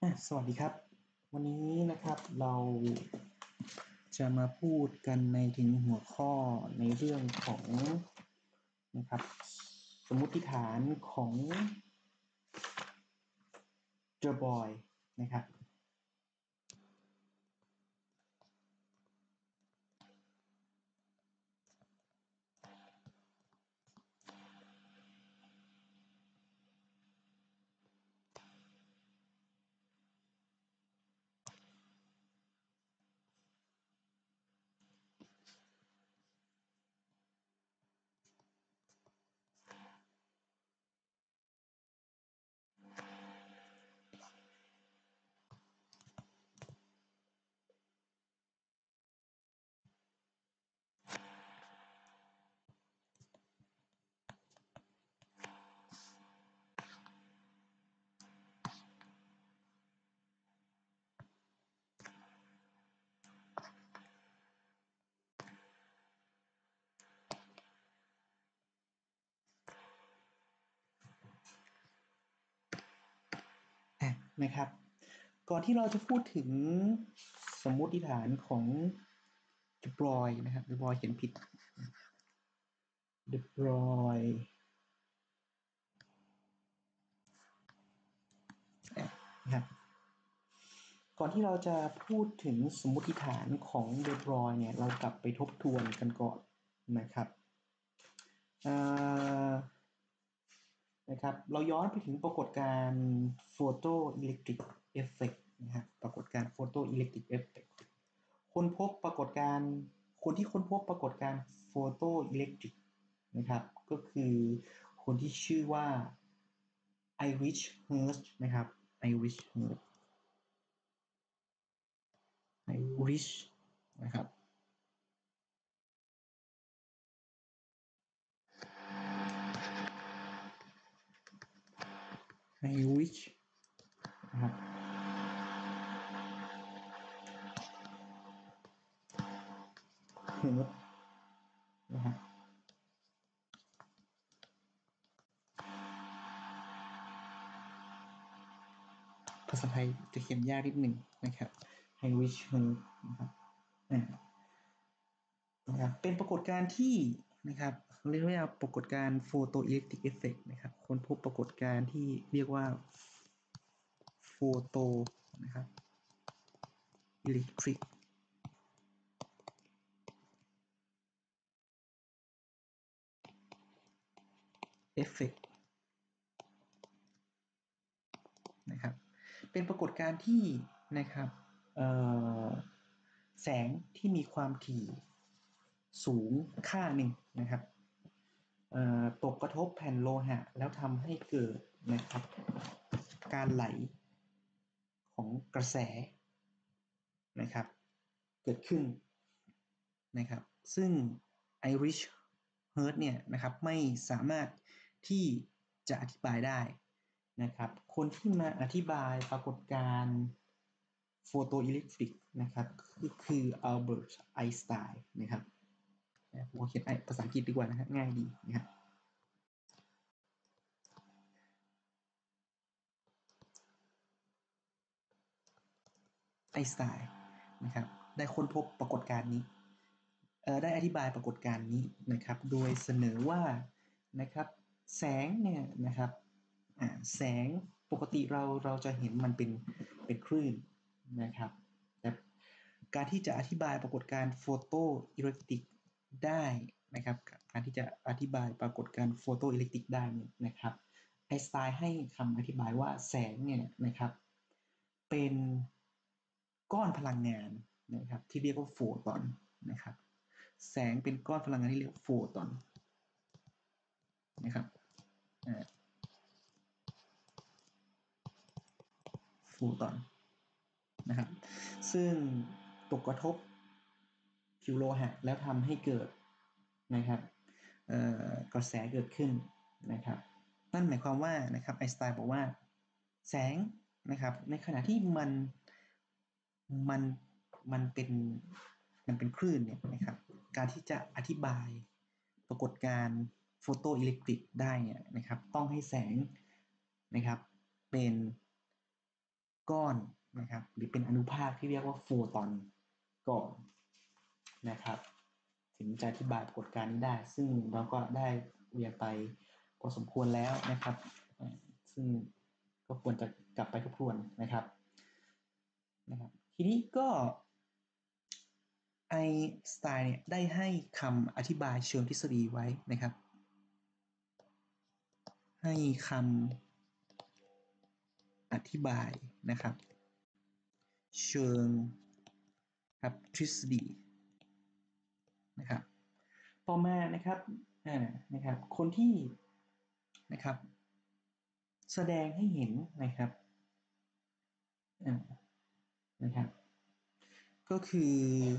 สวัสดีครับวันนี้นะครับเราจะมาพูดกันในถึงหัวข้อในเรื่องของนะครับสมมุติฐานของ The Boy นะครับนะครับก่อนที่เราจะพูดถึงสมมุติฐานของ The Boy นะครับ The Boy เขียนผิด The Boy นะครับก่อนที่เราจะพูดถึงสมมุติฐานของ The Boy เนี่ยเรากลับไปทบทวนกันก่อนนะครับนะครับเราย้อนไปถึงปรากฏการณ์โฟโตอิเล็กทริกเอฟเฟกต์นะครับปรากฏการณ์โฟโตอิเล็กทริกเอฟเฟกต์คนที่ค้นพบปรากฏการณ์โฟโตอิเล็กทริกนะครับก็คือคนที่ชื่อว่าไอริชเฮิร์ชนะครับไอริชเฮิร์ชไอริชนะครับไอริชนะครับเฮิร์ชนะครับภาษาไทยจะเขียนยากนิดหนึ่งนะครับไอริชเฮิร์ชนะครับนะครับเป็นปรากฏการณ์ที่นะครับเรียกว่าปรากฏการณ์โฟโตอิเล็กทริกเอฟเฟกต์นะครับค้นพบปรากฏการณ์ที่เรียกว่าโฟโตนะครับอิเล็กทริกเอฟเฟกต์นะครับเป็นปรากฏการณ์ที่นะครับแสงที่มีความถี่สูงค่าหนึ่งนะครับตกกระทบแผ่นโลหะแล้วทำให้เกิดนะครับการไหลของกระแสนะครับเกิดขึ้นนะครับซึ่งไอริชเฮิร์ตเนี่ยนะครับไม่สามารถที่จะอธิบายได้นะครับคนที่มาอธิบายปรากฏการณ์โฟโตอิเล็กทริกนะครับคืออัลเบิร์ตไอน์สไตน์นะครับผมเขียนภาษาอังกฤษดีกว่านะฮะง่ายดีนะครับไอน์สไตน์นะครับได้ค้นพบปรากฏการณ์นี้ได้อธิบายปรากฏการณ์นี้นะครับโดยเสนอว่านะครับแสงเนี่ยนะครับแสงปกติเราจะเห็นมันเป็นคลื่นนะครับแต่การที่จะอธิบายปรากฏการณ์โฟโตอิเล็กตริกได้นะครับการที่จะอธิบายปรากฏการณ์โฟโตอิเล็กตริกได้เนี่ยนะครับไอน์สไตน์ให้คำอธิบายว่าแสงเนี่ยนะครับเป็นก้อนพลังงานนะครับที่เรียกว่าโฟตอนนะครับแสงเป็นก้อนพลังงานที่เรียกว่าโฟตอนนะครับโฟตอนนะครับซึ่งตกกระทบผิวโลหะแล้วทำให้เกิดนะครับกระแสเกิดขึ้นนะครับนั่นหมายความว่านะครับไอน์สไตน์บอกว่าแสงนะครับในขณะที่มันมันเป็นมันเป็นคลื่นเนี่ยนะครับการที่จะอธิบายปรากฏการณ์โฟโตอิเล็กตริกได้เนี่ยนะครับต้องให้แสงนะครับเป็นก้อนนะครับหรือเป็นอนุภาคที่เรียกว่าโฟตอนก่อนนะครับถึงจะอธิบายปรากฏการณ์นี้ได้ซึ่งเราก็ได้เรียนไปพอสมควรแล้วนะครับซึ่งก็ควรจะกลับไปทบทวนนะครับทีนี้ก็ไอน์สไตน์เนี่ยได้ให้คำอธิบายเชิงทฤษฎีไว้นะครับให้คำอธิบายนะครับเชิงครับทฤษฎีนะครับต่อมานะครับคนที่นะครับแสดงให้เห็นนะครับก็คือ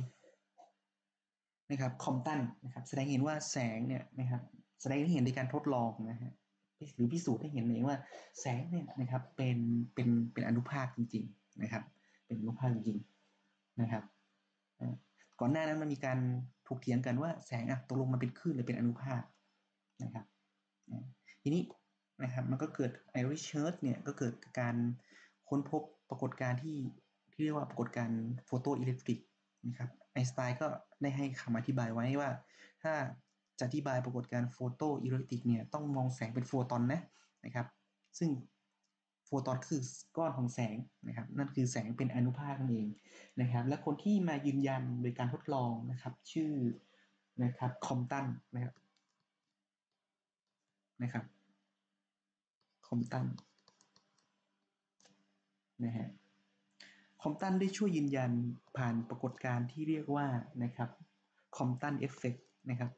นะครับคอมตันนะครับแสดงเห็นว่าแสงเนี่ยนะครับแสดงให้เห็นในการทดลองนะฮะหรือพิสูจน์ให้เห็นเองว่าแสงเนี่ยนะครับเป็นอนุภาคจริงๆนะครับเป็นอนุภาคจริงๆนะครับก่อนหน้านั้นมันมีการถกเถียงกันว่าแสงตกลงมันเป็นคลื่นหรือเป็นอนุภาคนะครับทีนี้นะครับมันก็เกิดไอริชเชิร์ตเนี่ยก็เกิดการค้นพบปรากฏการณ์ที่เรียกว่าปรากฏการณ์โฟโตอิเล็กทริกนะครับไอน์สไตน์ก็ได้ให้คำอธิบายไว้ว่าถ้าจะอธิบายปรากฏการณ์โฟโตอิเล็กทริกเนี่ยต้องมองแสงเป็นโฟตอนนะครับซึ่งโฟตอนคือก้อนของแสงนะครับนั่นคือแสงเป็นอนุภาคนั่นเองนะครับและคนที่มายืนยันโดยการทดลองนะครับชื่อนะครับคอมตันนะครับคอมตันนะฮะคอมตันได้ช่วยยืนยันผ่านปรากฏการณ์ที่เรียกว่านะครับคอมตันเอฟเฟกต์นะครับ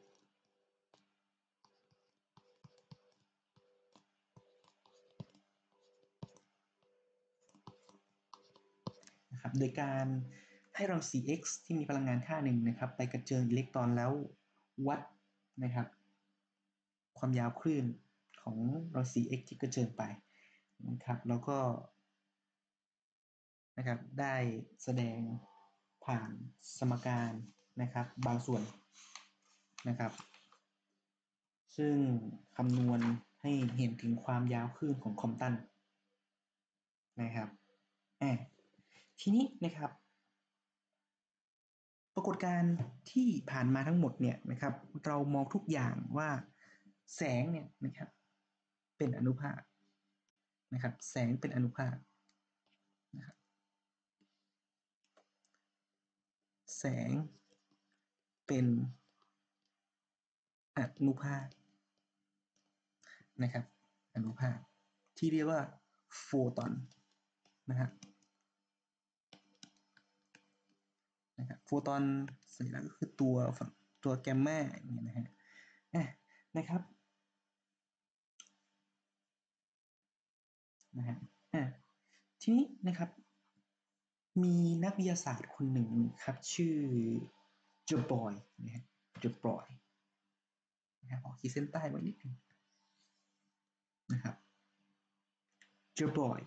โดยการให้รังสี X ที่มีพลังงานค่าหนึ่งนะครับไปกระเจิงอิเล็กตรอนแล้ววัดนะครับความยาวคลื่นของรังสี X ที่กระเจิงไปนะครับแล้วก็นะครับได้แสดงผ่านสมการนะครับบางส่วนนะครับซึ่งคำนวณให้เห็นถึงความยาวคลื่นของคอมตันนะครับทีนี้นะครับปรากฏการณ์ที่ผ่านมาทั้งหมดเนี่ยนะครับเรามองทุกอย่างว่าแสงเนี่ยนะครับเป็นอนุภาคนะครับแสงเป็นอนุภาคนะครับแสงเป็นอนุภาคนะครับอนุภาคที่เรียกว่าโฟตอนนะครับโฟตอนสัญลักษณ์ก็คือตัวแกมมาอย่างเงี้ยนะฮะนะครับทีนี้นะครับมีนักวิทยาศาสตร์คนหนึ่งครับชื่อเจอบอยนะฮะเจอบอยขอขีดเส้นใต้ไว้นิดนึงนะครับเจอบอย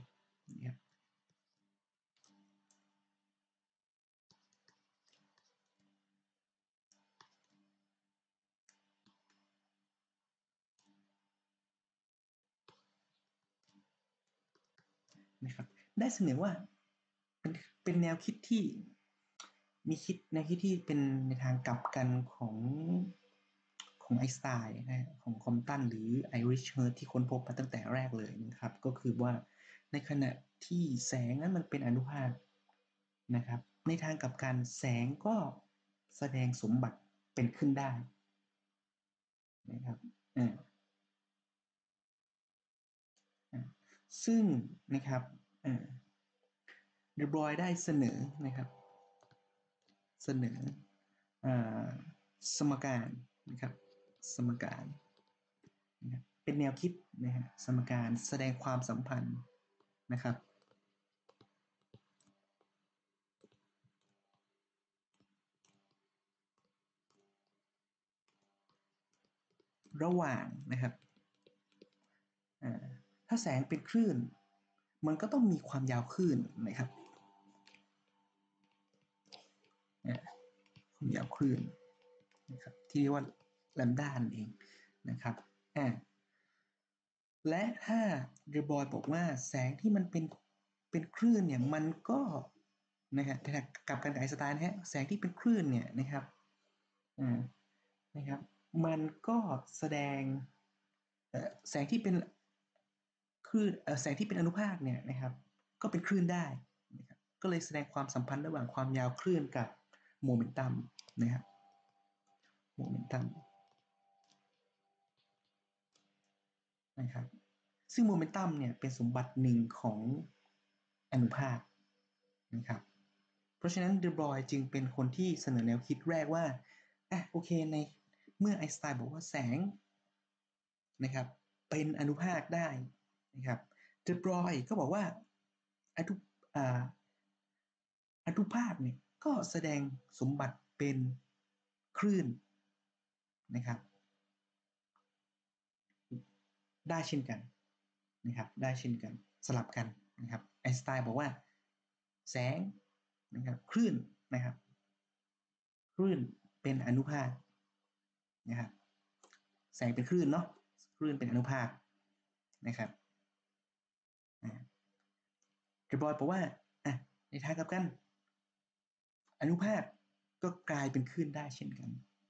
นะครับได้เสนอว่าเป็นแนวคิดที่แนวคิดที่เป็นในทางกลับกันของไอน์สไตน์นะของคอมตันหรือไอริชเฮิร์ตที่ค้นพบมาตั้งแต่แรกเลยนะครับก็คือว่าในขณะที่แสงนั้นมันเป็นอนุภาคนะครับในทางกลับกันแสงก็แสดงสมบัติเป็นขึ้นได้นะครับซึ่งนะครับเดอบรอยได้เสนอนะครับเสนอสมการนะครับสมการนะครับเป็นแนวคิดนะฮะสมการแสดงความสัมพันธ์นะครับระหว่างนะครับถ้าแสงเป็นคลื่นมันก็ต้องมีความยาวคลื่นนะครับความยาวคลื่นนะครับที่เรียกว่าแลมด้านั่นเองนะครับและถ้าเดอบอยบอกว่าแสงที่มันเป็นเป็นคลื่นเนี่ยมันก็นะฮะกับการไอน์สไตน์นะฮะแสงที่เป็นคลื่นเนี่ยนะครับนะครับมันก็แสดงแสงที่เป็นคลื่นแสงที่เป็นอนุภาคเนี่ยนะครับก็เป็นคลื่นได้นะครับก็เลยแสดงความสัมพันธ์ระหว่างความยาวคลื่นกับโมเมนตัมนะครับโมเมนตัมนะครับซึ่งโมเมนตัมเนี่ยเป็นสมบัติหนึ่งของอนุภาคนะครับเพราะฉะนั้นเดอบรอยจึงเป็นคนที่เสนอแนวคิดแรกว่าโอเคในเมื่อไอน์สไตน์บอกว่าแสงนะครับเป็นอนุภาคได้นะครับเดอบรอยก็บอกว่าอนุอนุภาคเนี่ยก็แสดงสมบัติเป็นคลื่นนะครับได้เช่นกันนะครับได้เช่นกันสลับกันนะครับไอน์สไตน์บอกว่าแสงนะครับคลื่นนะครับคลื่นเป็นอนุภาคนะครับแสงเป็นคลื่นเนาะคลื่นเป็นอนุภาคนะครับเดอบรอยบอกว่าในทางกลับกันอนุภาคก็กลายเป็นคลื่นได้เช่นกัน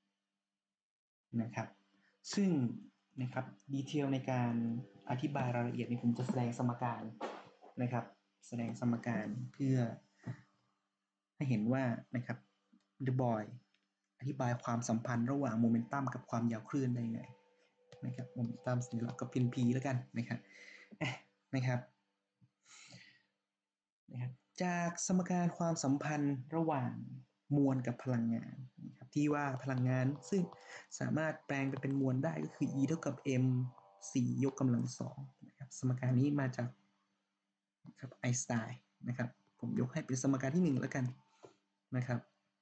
นะครับซึ่งนะครับดีเทลในการอธิบายรายละเอียดนี้ผมจะแสดงสมการนะครับแสดงสมการเพื่อให้เห็นว่านะครับเดอบอยอธิบายความสัมพันธ์ระหว่างโมเมนตัมกับความยาวคลื่นได้ไงนะครับโมเมนตัมสัญลักษณ์ก็เป็น p แล้วกันนะครับนะครับจากสมการความสัมพันธ์ระหว่างมวลกับพลังงานนะครับที่ว่าพลังงานซึ่งสามารถแปลงไปเป็นมวลได้ก็คือ E เท่ากับ m4 ยกกำลัง2นะครับสมการนี้มาจากนะครับไอน์สไตน์นะครับผมยกให้เป็นสมการที่1แล้วกันนะครับ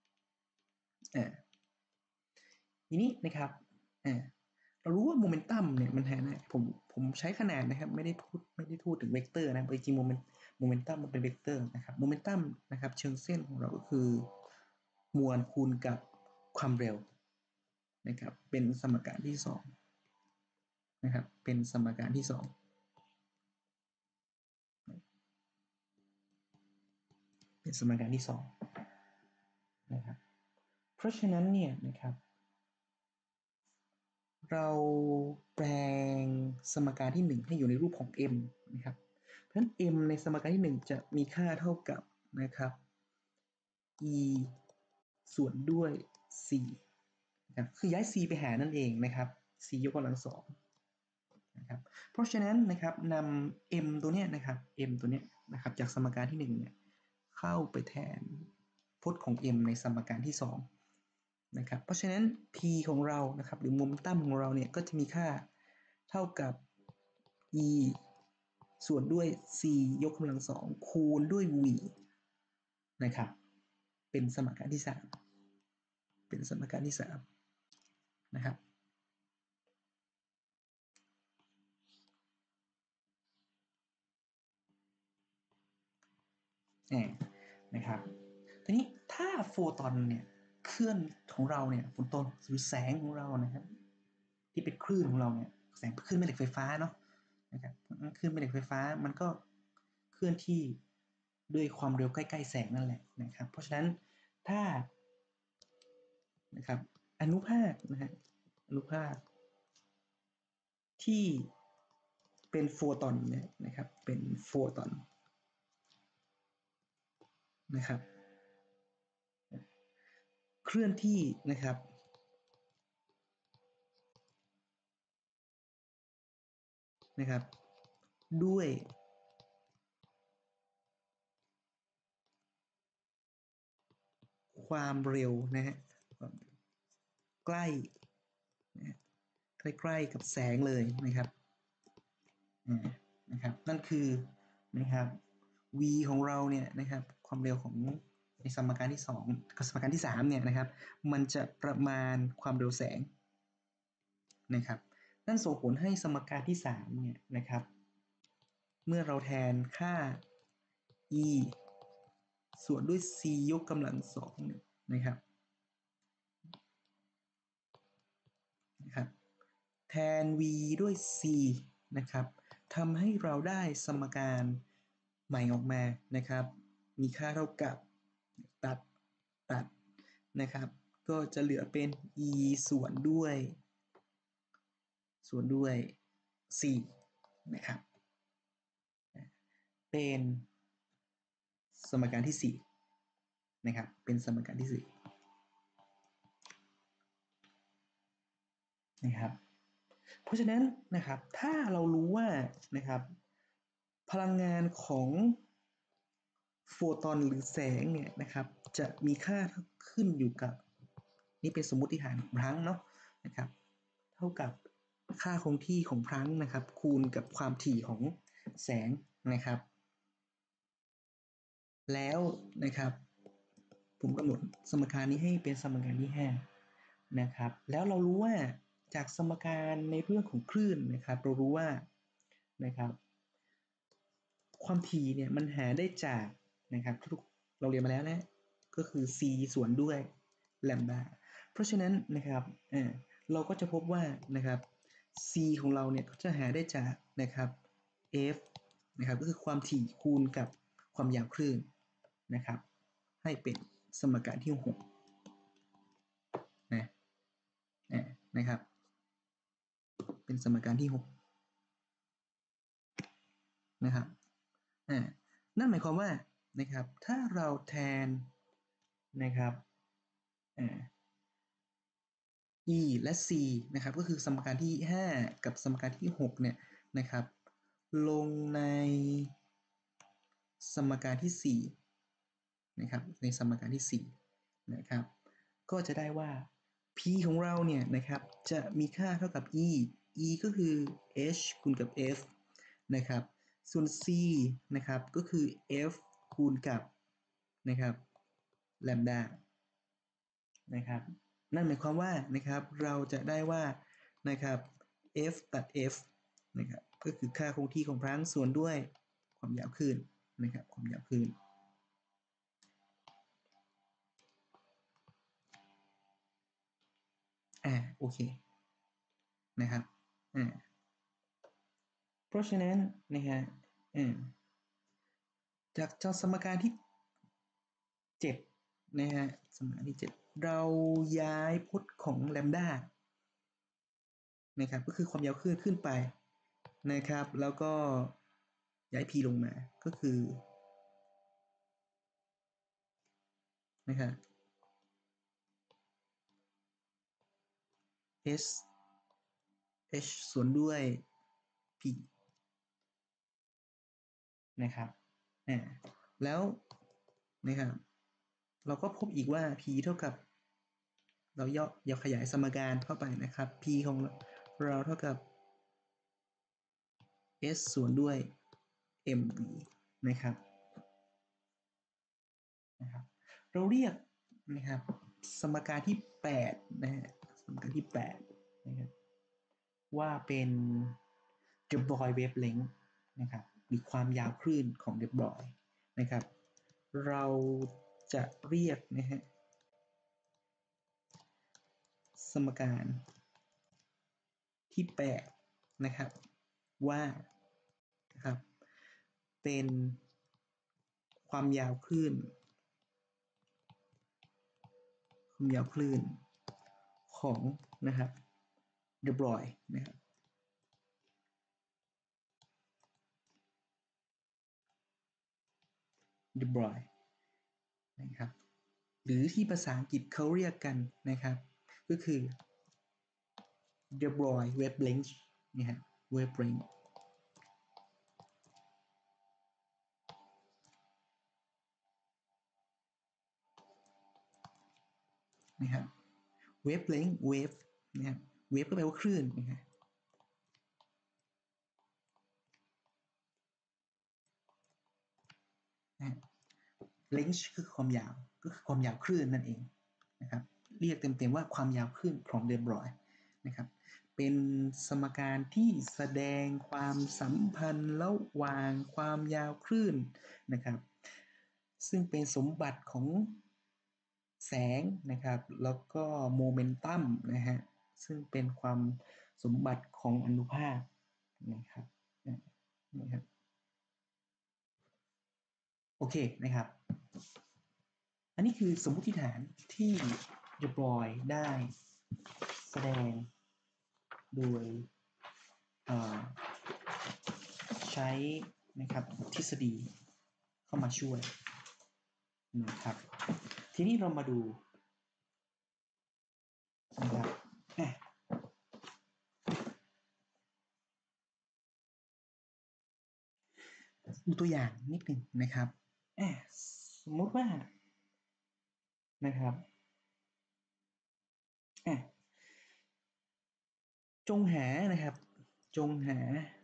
ทีนี้นะครับเรารู้ว่าโมเมนตัมเนี่ยมันแทนผมใช้ขนาดนะครับไม่ได้พูดถึงเวกเตอร์นะจริงๆโมเมนตัมมันเป็นเวกเตอร์นะครับโมเมนตัมนะครับเชิงเส้นของเราก็คือมวลคูณกับความเร็วนะครับเป็นสมการที่2นะครับเป็นสมการที่2เป็นสมการที่2นะครับเพราะฉะนั้นเนี่ยนะครับเราแปลงสมการที่1ให้อยู่ในรูปของ m นะครับเพราะฉะนั้น m ในสมการที่1จะมีค่าเท่ากับนะครับ e ส่วนด้วย c นะครับคือย้าย c ไปหานั่นเองนะครับ c ยกกำลัง2นะครับเพราะฉะนั้นนะครับนำ m ตัวเนี้ยนะครับ m ตัวเนี้ยนะครับจากสมการที่1เนี่ยเข้าไปแทนพจน์ของ m ในสมการที่2นะครับเพราะฉะนั้น p ของเรานะครับหรือโมเมนตัมของเราเนี่ยก็จะมีค่าเท่ากับ e ส่วนด้วย c ยกกำลัง2คูณด้วย v นะครับเป็นสมการที่3เป็นสมการที่3นะครับนะครับทีนี้ถ้าโฟตอนเนี่ยเคลื่อนของเราเนี่ยโฟตอนหรือแสงของเรานะครับที่เป็นคลื่นของเราเนี่ยแสงคลื่นแม่เหล็กไฟฟ้าเนาะนะครับคลื่นแม่เหล็กไฟฟ้ามันก็เคลื่อนที่ด้วยความเร็วใกล้ๆแสงนั่นแหละนะครับเพราะฉะนั้นถ้านะครับอนุภาคนะฮะอนุภาคที่เป็นโฟตอนเนี่ยนะครับเป็นโฟตอนนะครับเคลื่อนที่นะครับด้วยความเร็วนะฮะใกล้นะใกล้ๆกับแสงเลยนะครับนะครับนั่นคือนะครับ v ของเราเนี่ยนะครับความเร็วของในสมการที่2กับสมการที่3เนี่ยนะครับมันจะประมาณความเร็วแสงนะครับนั่นส่งผลให้สมการที่3เนี่ยนะครับเมื่อเราแทนค่า e ส่วนด้วย c ยกกำลัง2นะครับแทน v ด้วย c นะครับทำให้เราได้สมการใหม่ออกมานะครับมีค่าเท่ากับตัดนะครับก็จะเหลือเป็น e ส่วนด้วย4นะครับเป็นสมการที่4นะครับเป็นสมการที่4นะครับเพราะฉะนั้นนะครับถ้าเรารู้ว่านะครับพลังงานของโฟตอนหรือแสงเนี่ยนะครับจะมีค่าขึ้นอยู่กับนี่เป็นสมมติฐานของพลังก์เนาะนะครับเท่ากับค่าคงที่ของพลังก์นะครับคูณกับความถี่ของแสงนะครับแล้วนะครับผมกำหนดสมการนี้ให้เป็นสมการที่5นะครับแล้วเรารู้ว่าจากสมการในเรื่องของคลื่นนะครับเรารู้ว่านะครับความถี่เนี่ยมันหาได้จากนะครับทุกเราเรียนมาแล้วนะก็คือ c ส่วนด้วยแลมดาเพราะฉะนั้นนะครับเราก็จะพบว่านะครับ c ของเราเนี่ยก็จะหาได้จากนะครับ f นะครับก็คือความถี่คูณกับความยาวคลื่นนะครับให้เป็นสมการที่6นะนะครับเป็นสมการที่6นะครับนั่นหมายความว่านะครับถ้าเราแทนนะครับ e และ c นะครับก็คือสมการที่5กับสมการที่6เนี่ยนะครับลงในสมการที่4นะครับในสมการที่4นะครับก็จะได้ว่า p ของเราเนี่ยนะครับจะมีค่าเท่ากับ e ก็คือ h คูณกับ f นะครับส่วน c นะครับก็คือ f คูณกับนะครับแลมดานะครับนั่นหมายความว่านะครับเราจะได้ว่านะครับ f ตัด f นะครับก็คือค่าคงที่ของพลังส่วนด้วยความยาวคลื่นนะครับความยาวคลื่นโอเคนะครับเพราะฉะนั้นนะฮะจากสมการที่7นะฮะสมการที่7เราย้ายพจน์ของแลมดานะครับก็คือความยาวคลื่นขึ้นไปนะครับแล้วก็ย้าย p ลงมาก็คือนะครับ h ส่วนด้วย p นะครับแล้วนะครับเราก็พบอีกว่า p เท่ากับเราย่อขยายสมการเข้าไปนะครับ p ของเราเท่ากับ s ส่วนด้วย mv นะครับเราเรียกนะครับสมการที่8นะฮะสมการที่8นะครับว่าเป็น de Broglie wavelength นะครับหรือความยาวคลื่นของ de Broglie นะครับเราจะเรียกนะฮะสมการที่8นะครับว่านะครับเป็นความยาวคลื่นของนะครับ de Broglie นะครับ de Broglie นะครับหรือที่ภาษาอังกฤษเขาเรียกกันนะครับก็คือ de Broglie wavelength นะฮะ wavelength นะครับ wavelength wave นะครับ wave ก็แปลว่าคลื่นนะครับ length คือความยาวก็คือความยาวคลื่นนั่นเองนะครับเรียกเต็มๆว่าความยาวคลื่นของ de Broglie นะครับเป็นสมการที่แสดงความสัมพันธ์ระหว่างความยาวคลื่นนะครับซึ่งเป็นสมบัติของแสงนะครับแล้วก็โมเมนตัมนะฮะซึ่งเป็นความสมบัติของอนุภาคนะครับนะครับโอเคนะครับอันนี้คือสมมติฐานที่เดบรอยได้แสดงโดยใช้นะครับทฤษฎีเข้ามาช่วยนะครับทีนี้เรามาดูนะครับดูตัวอย่างนิดหนึ่งนะครับสมมติว่านะครับจงหานะครับจงหา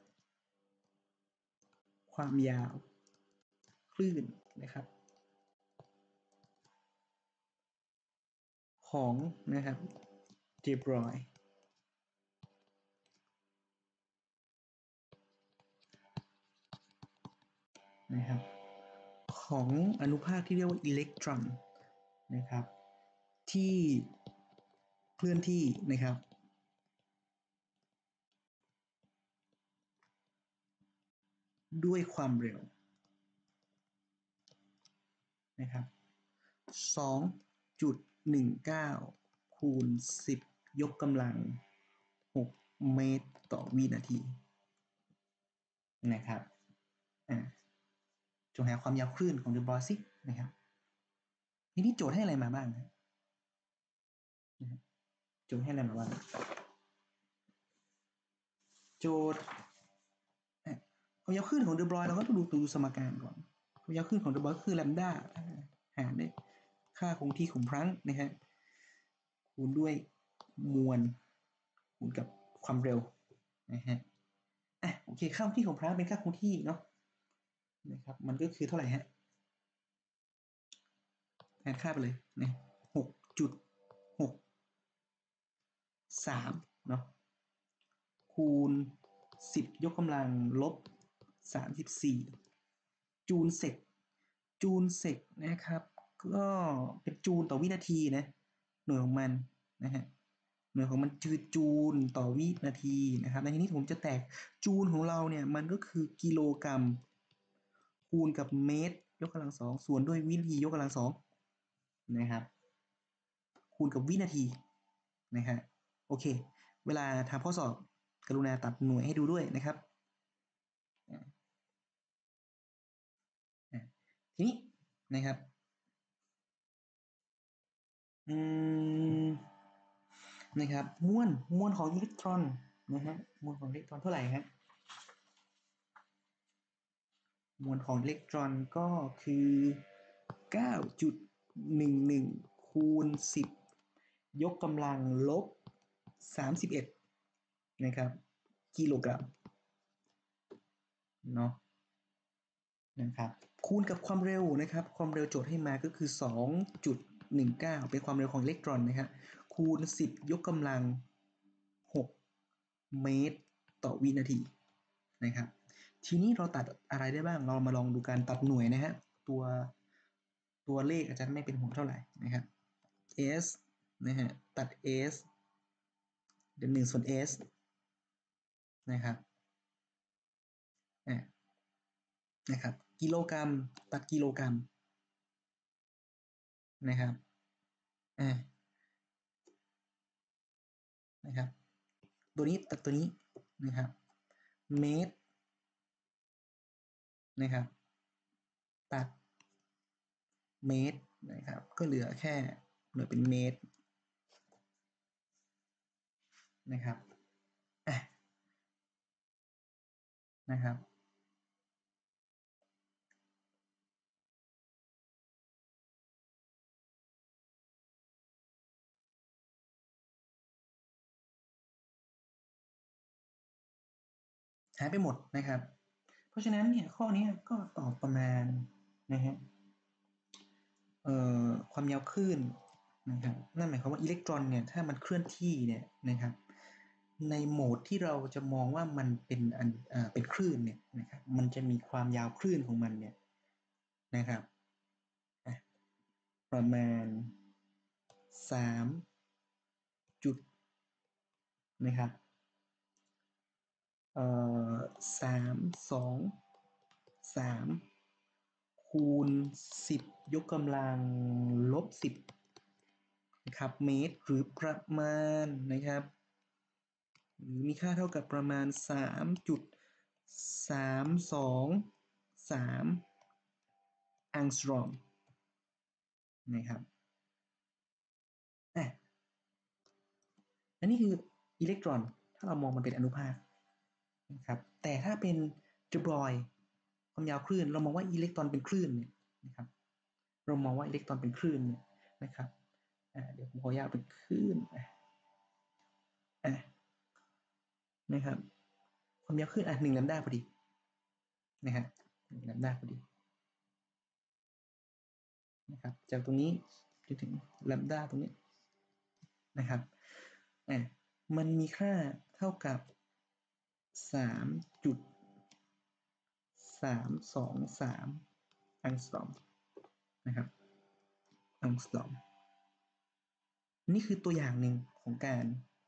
ความยาวคลื่นนะครับของนะครับเดบรอยนะครับของอนุภาคที่เรียกว่าอิเล็กตรอนนะครับที่เคลื่อนที่นะครับด้วยความเร็วนะครับ2.19 คูณ 10 ยกกำลัง 6 เมตรต่อวินาทีนะครับจงหาความยาวคลื่นของเดบรอยซินะครับทีนี้โจทย์ให้อะไรมาบ้างนะโจทย์ให้อะไรมาบ้างโจทย์ความยาวคลื่นของเดบรอยเราก็ดูสมการก่อนความยาวคลื่นของเดบรอยคือแลมด้าหารด้วยค่าคงที่ของพลังก์นะฮะคูณด้วยมวลคูณกับความเร็วนะฮะโอเคค่าคงที่ของพลังก์เป็นค่าคงที่เนาะนะครับมันก็คือเท่าไหร่ฮะแทนค่าไปเลยนะ6.63เนาะคูณ10 ยกกำลังลบ34จูลเซกจูลเซกนะครับก็เป็นจูลต่อวินาทีนะหน่วยของมันนะฮะหน่วยของมันคือจูลต่อวินาทีนะครับในที่นี้ผมจะแตกจูลของเราเนี่ยมันก็คือกิโลกรัมคูณกับเมตรยกกำลัง2ส่วนด้วยวินาทียกกำลัง2นะครับคูณกับวินาทีนะฮะโอเคเวลาทำข้อสอบกรุณาตัดหน่วยให้ดูด้วยนะครับทีนี้นะครับนะครับมวลของอิเล็กตรอนนะฮะมวลของอิเล็กตรอนเท่าไหร่ฮะมวลของอิเล็กตรอนก็คือ 9.11 คูณ 10 ยกกำลังลบ31นะครับกิโลกรัมเนาะนะครับคูณกับความเร็วนะครับความเร็วโจทย์ให้มาก็คือ 2.19 เป็นความเร็วของอิเล็กตรอนนะครับคูณ 10 ยกกำลัง 6 เมตรต่อวินาทีนะครับทีนี้เราตัดอะไรได้บ้างเรามาลองดูการตัดหน่วยนะฮะตัวเลขอาจจะไม่เป็นห่วงเท่าไหร่นะครับ s นะฮะตัด s เดี๋ยว1 ส่วน s นะครับนะครับกิโลกรัมตัดกิโลกรัมนะครับนะครับตัวนี้ตัดตัวนี้นะครับเมตรนะครับตัดเมตรนะครับก็เหลือแค่เหลือเป็นเมตรนะครับนะครับหายไปหมดนะครับเพราะฉะนั้นเนี่ยข้อนี้ก็ตอบประมาณนะฮะความยาวคลื่นนะครับนั่นหมายความว่าอิเล็กตรอนเนี่ยถ้ามันเคลื่อนที่เนี่ยนะครับในโหมดที่เราจะมองว่ามันเป็นเป็นคลื่นเนี่ยนะครับมันจะมีความยาวคลื่นของมันเนี่ยนะครับประมาณ3 จุดนะครับ3 2 3 คูณ10 ยกกำลังลบ10นะครับเมตรหรือประมาณนะครับมีค่าเท่ากับประมาณ3.323อังสตรอมนะครับอันนี้คืออิเล็กตรอนถ้าเรามองมันเป็นอนุภาคนะครับแต่ถ้าเป็นดบรอยความยาวคลื่นเรามองว่าอิเล็กตรอนเป็นคลื่นเนี่ยนะครับเรามองว่าอิเล็กตรอนเป็นคลื่นเนี่ยนะครับเดี๋ยวผมขออนุญาตเป็นคลื่นนะครับความยาวคลื่น1 แลมด้าพอดีนะครับ1 แลมด้าพอดีนะครับจากตรงนี้จนถึงแลมด้าตรงนี้นะครับมันมีค่าเท่ากับ3.323อังสตรอมนะครับอังสตรอมนี่คือตัวอย่างหนึ่งของการ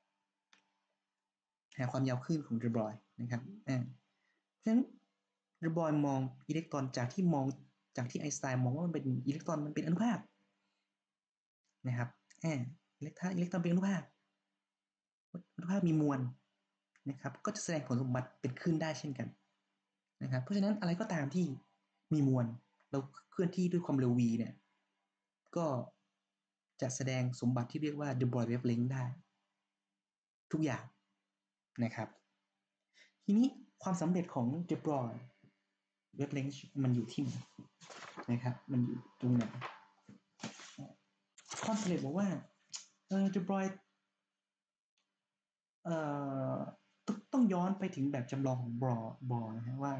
หาความยาวคลื่นของเดบรอยนะครับเพราะฉะนั้นเดบรอยมองอิเล็กตรอนจากที่ไอน์สไตน์มองว่ามันเป็นอิเล็กตรอนมันเป็นอนุภาคนะครับอิเล็กตรอนเป็นอนุภาคมีมวลนะครับก็จะแสดงผลสมบัติเป็นคลื่นได้เช่นกันนะครับเพราะฉะนั้นอะไรก็ตามที่มีมวลแล้วเคลื่อนที่ด้วยความเร็ว v เนี่ยก็จะแสดงสมบัติที่เรียกว่า de Broglie wavelength ได้ทุกอย่างนะครับทีนี้ความสำเร็จของ de Broglie wavelength มันอยู่ที่ไหนนะครับมันอยู่ตรงไหนความสำเร็จบอกว่าde Broglieต้องย้อนไปถึงแบบจำลองของบอนะฮะว่า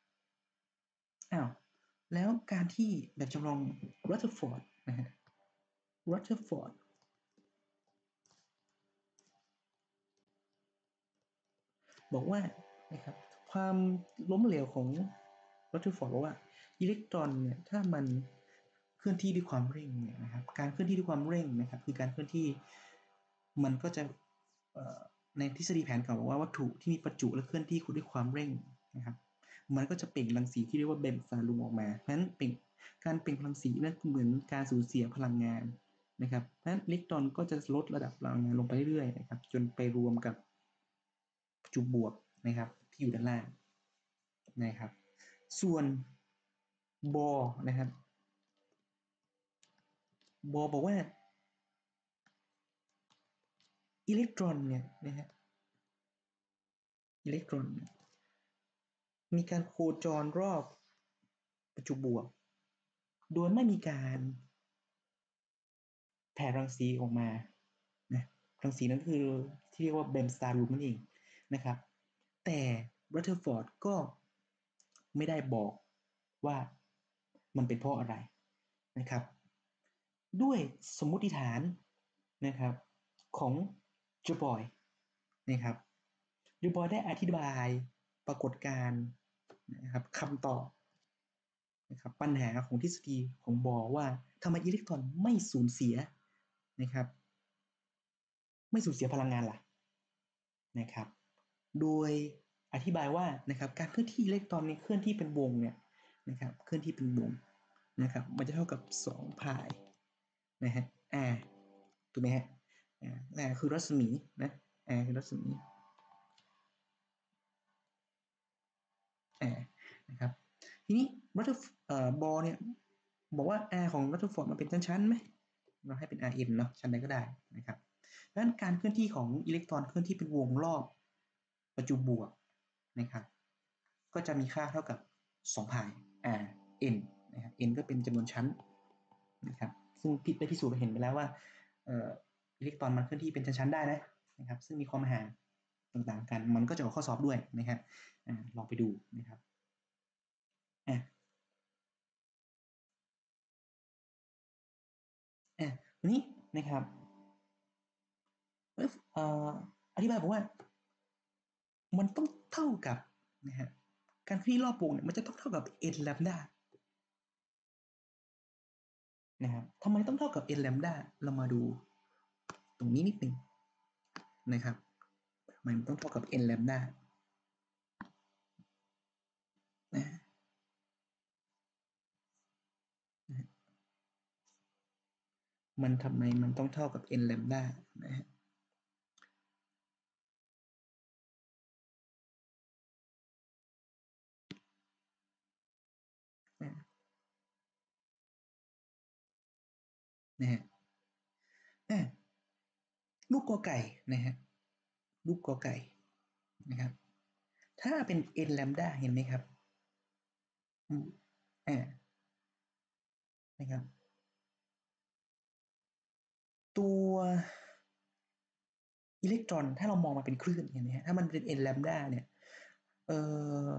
แล้วการที่แบบจำลองรัตเทอร์ฟอร์ดนะฮะรัตเทอร์ฟอร์ดบอกว่านะครับความล้มเหลวของรัตเทอร์ฟอร์ดบอกว่าอิเล็กตรอนเนี่ยถ้ามันเคลื่อนที่ด้วยความเร่งเนี่ยนะครับการเคลื่อนที่ด้วยความเร่งนะครับคือการเคลื่อนที่มันก็จะในทฤษฎีแผนเก่าบอกว่าวัตถุที่มีประจุและเคลื่อนที่ด้วยความเร่งนะครับมันก็จะเปล่งรังสีที่เรียกว่าเบมซาลูมออกมาเพราะฉะนั้นการเปล่งรังสีนั่นเหมือนการสูญเสียพลังงานนะครับเพราะฉะนั้นอิเล็กตรอนก็จะลดระดับพลังงานลงไปเรื่อยๆนะครับจนไปรวมกับประจุบวกนะครับที่อยู่ด้านล่างนะครับส่วนบอนะครับบอบอกว่าอิเล็กตรอนเนี่ยนะฮะอิเล็กตรอนมีการโคจรรอบประจุบวกโดยไม่มีการแผ่รังสีออกมานะรังสีนั้นคือที่เรียกว่าเบมสตาร์รูมนั่นเองนะครับแต่รัตเทอร์ฟอร์ดก็ไม่ได้บอกว่ามันเป็นเพราะอะไรนะครับด้วยสมมุติฐานนะครับของจูบอยนะครับจูบอยได้อธิบายปรากฏการณ์นะครับคำตอบนะครับปัญหาของทฤษฎีของบอร์ว่าทำไมอิเล็กตรอนไม่สูญเสียนะครับไม่สูญเสียพลังงานล่ะนะครับโดยอธิบายว่านะครับการเคลื่อนที่อิเล็กตรอนเนี่ยเคลื่อนที่เป็นวงเนี่ยนะครับเคลื่อนที่เป็นวงนะครับมันจะเท่ากับ2 พายนะฮะถูกไหมฮะคือรัศมีนะคือรัศมีนะครับทีนี้รัตเทอร์บอลเนี่ยบอกว่า R ของรัตเทอร์ฟอร์ดมันเป็นชั้นๆไหมเราให้เป็น Rn เนาะชั้นใดก็ได้นะครับดังนั้นการเคลื่อนที่ของอิเล็กตรอนเคลื่อนที่เป็นวงรอบประจุบวกนะครับก็จะมีค่าเท่ากับ2 พาย Rn นะครับ n ก็เป็นจำนวนชั้นนะครับซึ่งได้พิสูจน์เห็นไปแล้วว่าอิเล็กตรอนมันเคลื่อนที่เป็นชั้นๆได้นะครับซึ่งมีความห่างต่างๆกันมันก็จะออกข้อสอบด้วยนะครับลองไปดูนะครับวันนี้นะครับอธิบายบอกว่ามันต้องเท่ากับนะฮะการเคลื่อนที่รอบวงเนี่ยมันจะต้องเท่ากับ n แลมดานะครับทำไมต้องเท่ากับ n แลมดาเรามาดูตรงนี้นิดนึงนะครับทำไมมันต้องเท่ากับ n แลมดานะมันทำไมมันต้องเท่ากับ n แลมด้านะฮะนะฮะลูกกอไก่นะฮะลูกกอไก่นะครับถ้าเป็น n แลมด้าเห็นไหมครับอ่านะครับตัวอิเล็กตรอนถ้าเรามองมันเป็นคลื่นเห็นไหมฮะถ้ามันเป็น n แลมด้าเนี่ยเอ่อ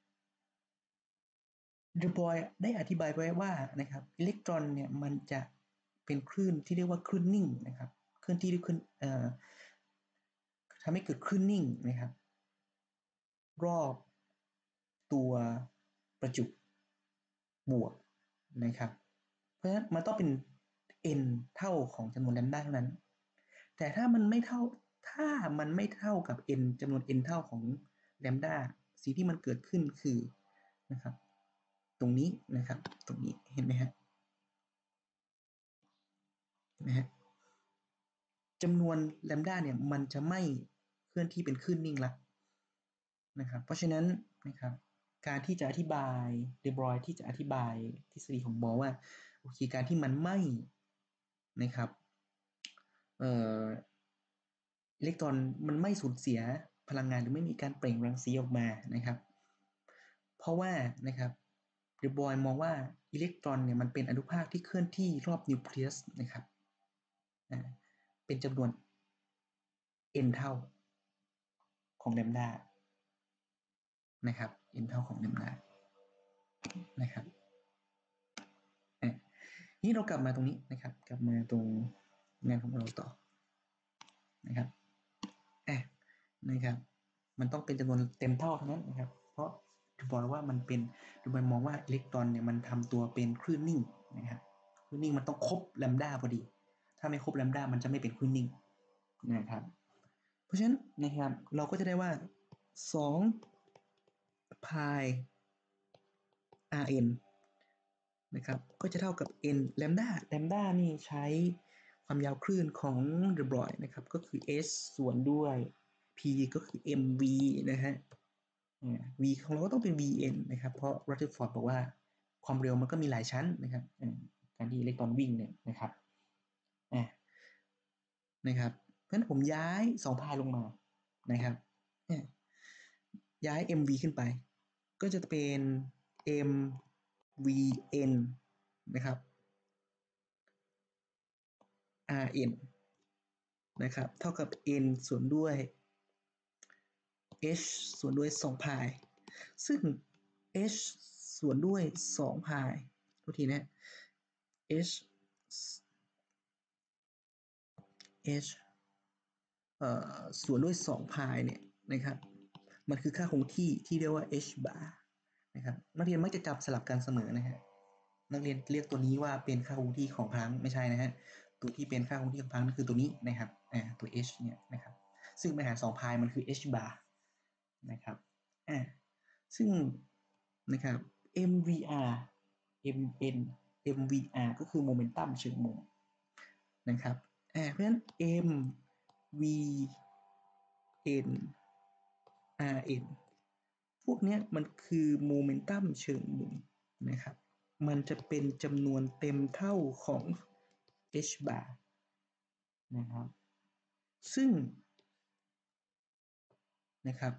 เดอบอยได้อธิบายไว้ว่านะครับอิเล็กตรอนเนี่ยมันจะเป็นคลื่นที่เรียกว่าคลื่นนิ่งนะครับคลื่นที่ขึ้นทำให้เกิดคลื่นนิ่งนะครับรอบตัวประจุบวกนะครับเพราะฉะนั้นมันต้องเป็น n เท่าของจำนวนแลมด้าเท่านั้นแต่ถ้ามันไม่เท่ากับ n จำนวน n เท่าของแลมด้าสิ่งที่มันเกิดขึ้นคือนะครับตรงนี้นะครับตรงนี้เห็นไหมฮะนะฮะจำนวนแลมด้าเนี่ยมันจะไม่เคลื่อนที่เป็นคลื่นนิ่งละนะครับเพราะฉะนั้นนะครับการที่จะอธิบายเดบรอยที่จะอธิบายทฤษฎีของบอว่าโอเคการที่มันไม่นะครับเอ่ออิเล็กตรอนมันไม่สูญเสียพลังงานหรือไม่มีการเปล่งรังสีออกมานะครับเพราะว่านะครับเดบรอยมองว่าอิเล็กตรอนเนี่ยมันเป็นอนุภาคที่เคลื่อนที่รอบนิวเคลียสนะครับเป็นจำนวน n เท่าของแลมด้านะครับ n เท่าของแลมด้านะครับนี่เรากลับมาตรงนี้นะครับกลับมาตรงงานของเราต่อนะครับนะครับมันต้องเป็นจำนวนเต็มเท่าเท่านั้นนะครับเพราะจะบอกว่ามันเป็นดูมันมองว่าอิเล็กตรอนเนี่ยมันทำตัวเป็นคลื่นนิ่งนะครับคลื่นนิ่งมันต้องครบแลมด้าพอดีถ้าไม่ครบแลมด้ามันจะไม่เป็นคลื่นนิ่งนะครับเพราะฉะนั้นนะครับเราก็จะได้ว่า2 พาย rn นะครับก็จะเท่ากับ n แลมด้านี่ใช้ความยาวคลื่นของเดอบรอยนะครับก็คือ s ส่วนด้วย p ก็คือ mv นะฮะv ของเราก็ต้องเป็น vn นะครับเพราะรัตเทอร์ฟอร์ดบอกว่าความเร็วมันก็มีหลายชั้นนะครับการที่อิเล็กตรอนวิ่งเนี่ยนะครับนะครับเพราะฉะนั้นผมย้าย2 พายลงมานะครับย้าย mv ขึ้นไปก็จะเป็น mvn นะครับ rn นะครับเท่ากับ n ส่วนด้วย h ส่วนด้วย2 พายซึ่ง h ส่วนด้วย2 พายทุกทีนะ h h ส่วนด้วย2 พายเนี่ยนะครับมันคือค่าคงที่ที่เรียกว่า h bar นะครับนักเรียนมักจะจับสลับกันเสมอนะฮะนักเรียนเรียกตัวนี้ว่าเป็นค่าคงที่ของพลังไม่ใช่นะฮะตัวที่เป็นค่าคงที่ของพลังนั่นคือตัวนี้นะครับตัว h เนี่ยนะครับซึ่งไปหาร2 พายมันคือ h bar นะครับซึ่งนะครับ MVR MN MVR ก็คือโมเมนตัมเชิงมุมนะครับเพราะฉะนั้น MVN RN พวกนี้มันคือโมเมนตัมเชิงมุมนะครับมันจะเป็นจำนวนเต็มเท่าของ h bar นะครับซึ่งนะครับ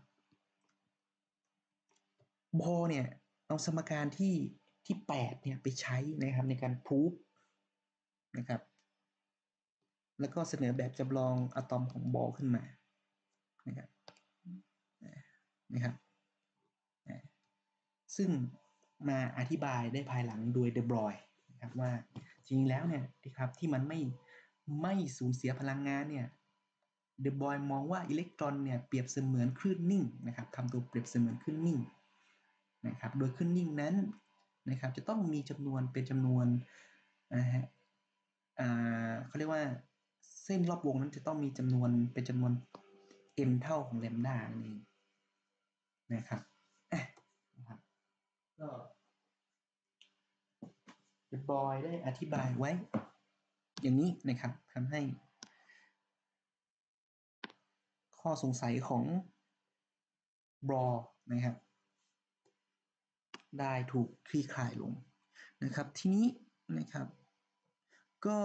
บอเนี่ยเอาสมการที่8เนี่ยไปใช้นะครับในการพูฟนะครับแล้วก็เสนอแบบจำลองอะตอมของบอลขึ้นมานะครับนะครับซึ่งมาอธิบายได้ภายหลังโดยเดอบรอยนะครับว่าจริงแล้วเนี่ยนะครับที่มันไม่สูญเสียพลังงานเนี่ยเดอบรอยมองว่าอิเล็กตรอนเนี่ยเปรียบเสมือนคลื่นนิ่งนะครับทำตัวเปรียบเสมือนคลื่นนิ่งนะครับโดยคลื่นนิ่งนั้นนะครับจะต้องมีจำนวนเป็นจำนวนนะฮะเขาเรียกว่าเส้นรอบวงนั้นจะต้องมีจำนวนเป็นจำนวน n เท่าของแลมด้านั่นเองนะครับนะครับก็เดอะบอยได้อธิบายไว้อย่างนี้นะครับทำให้ข้อสงสัยของบรอนะครับได้ถูกคลี่คลายลงนะครับทีนี้นะครับก็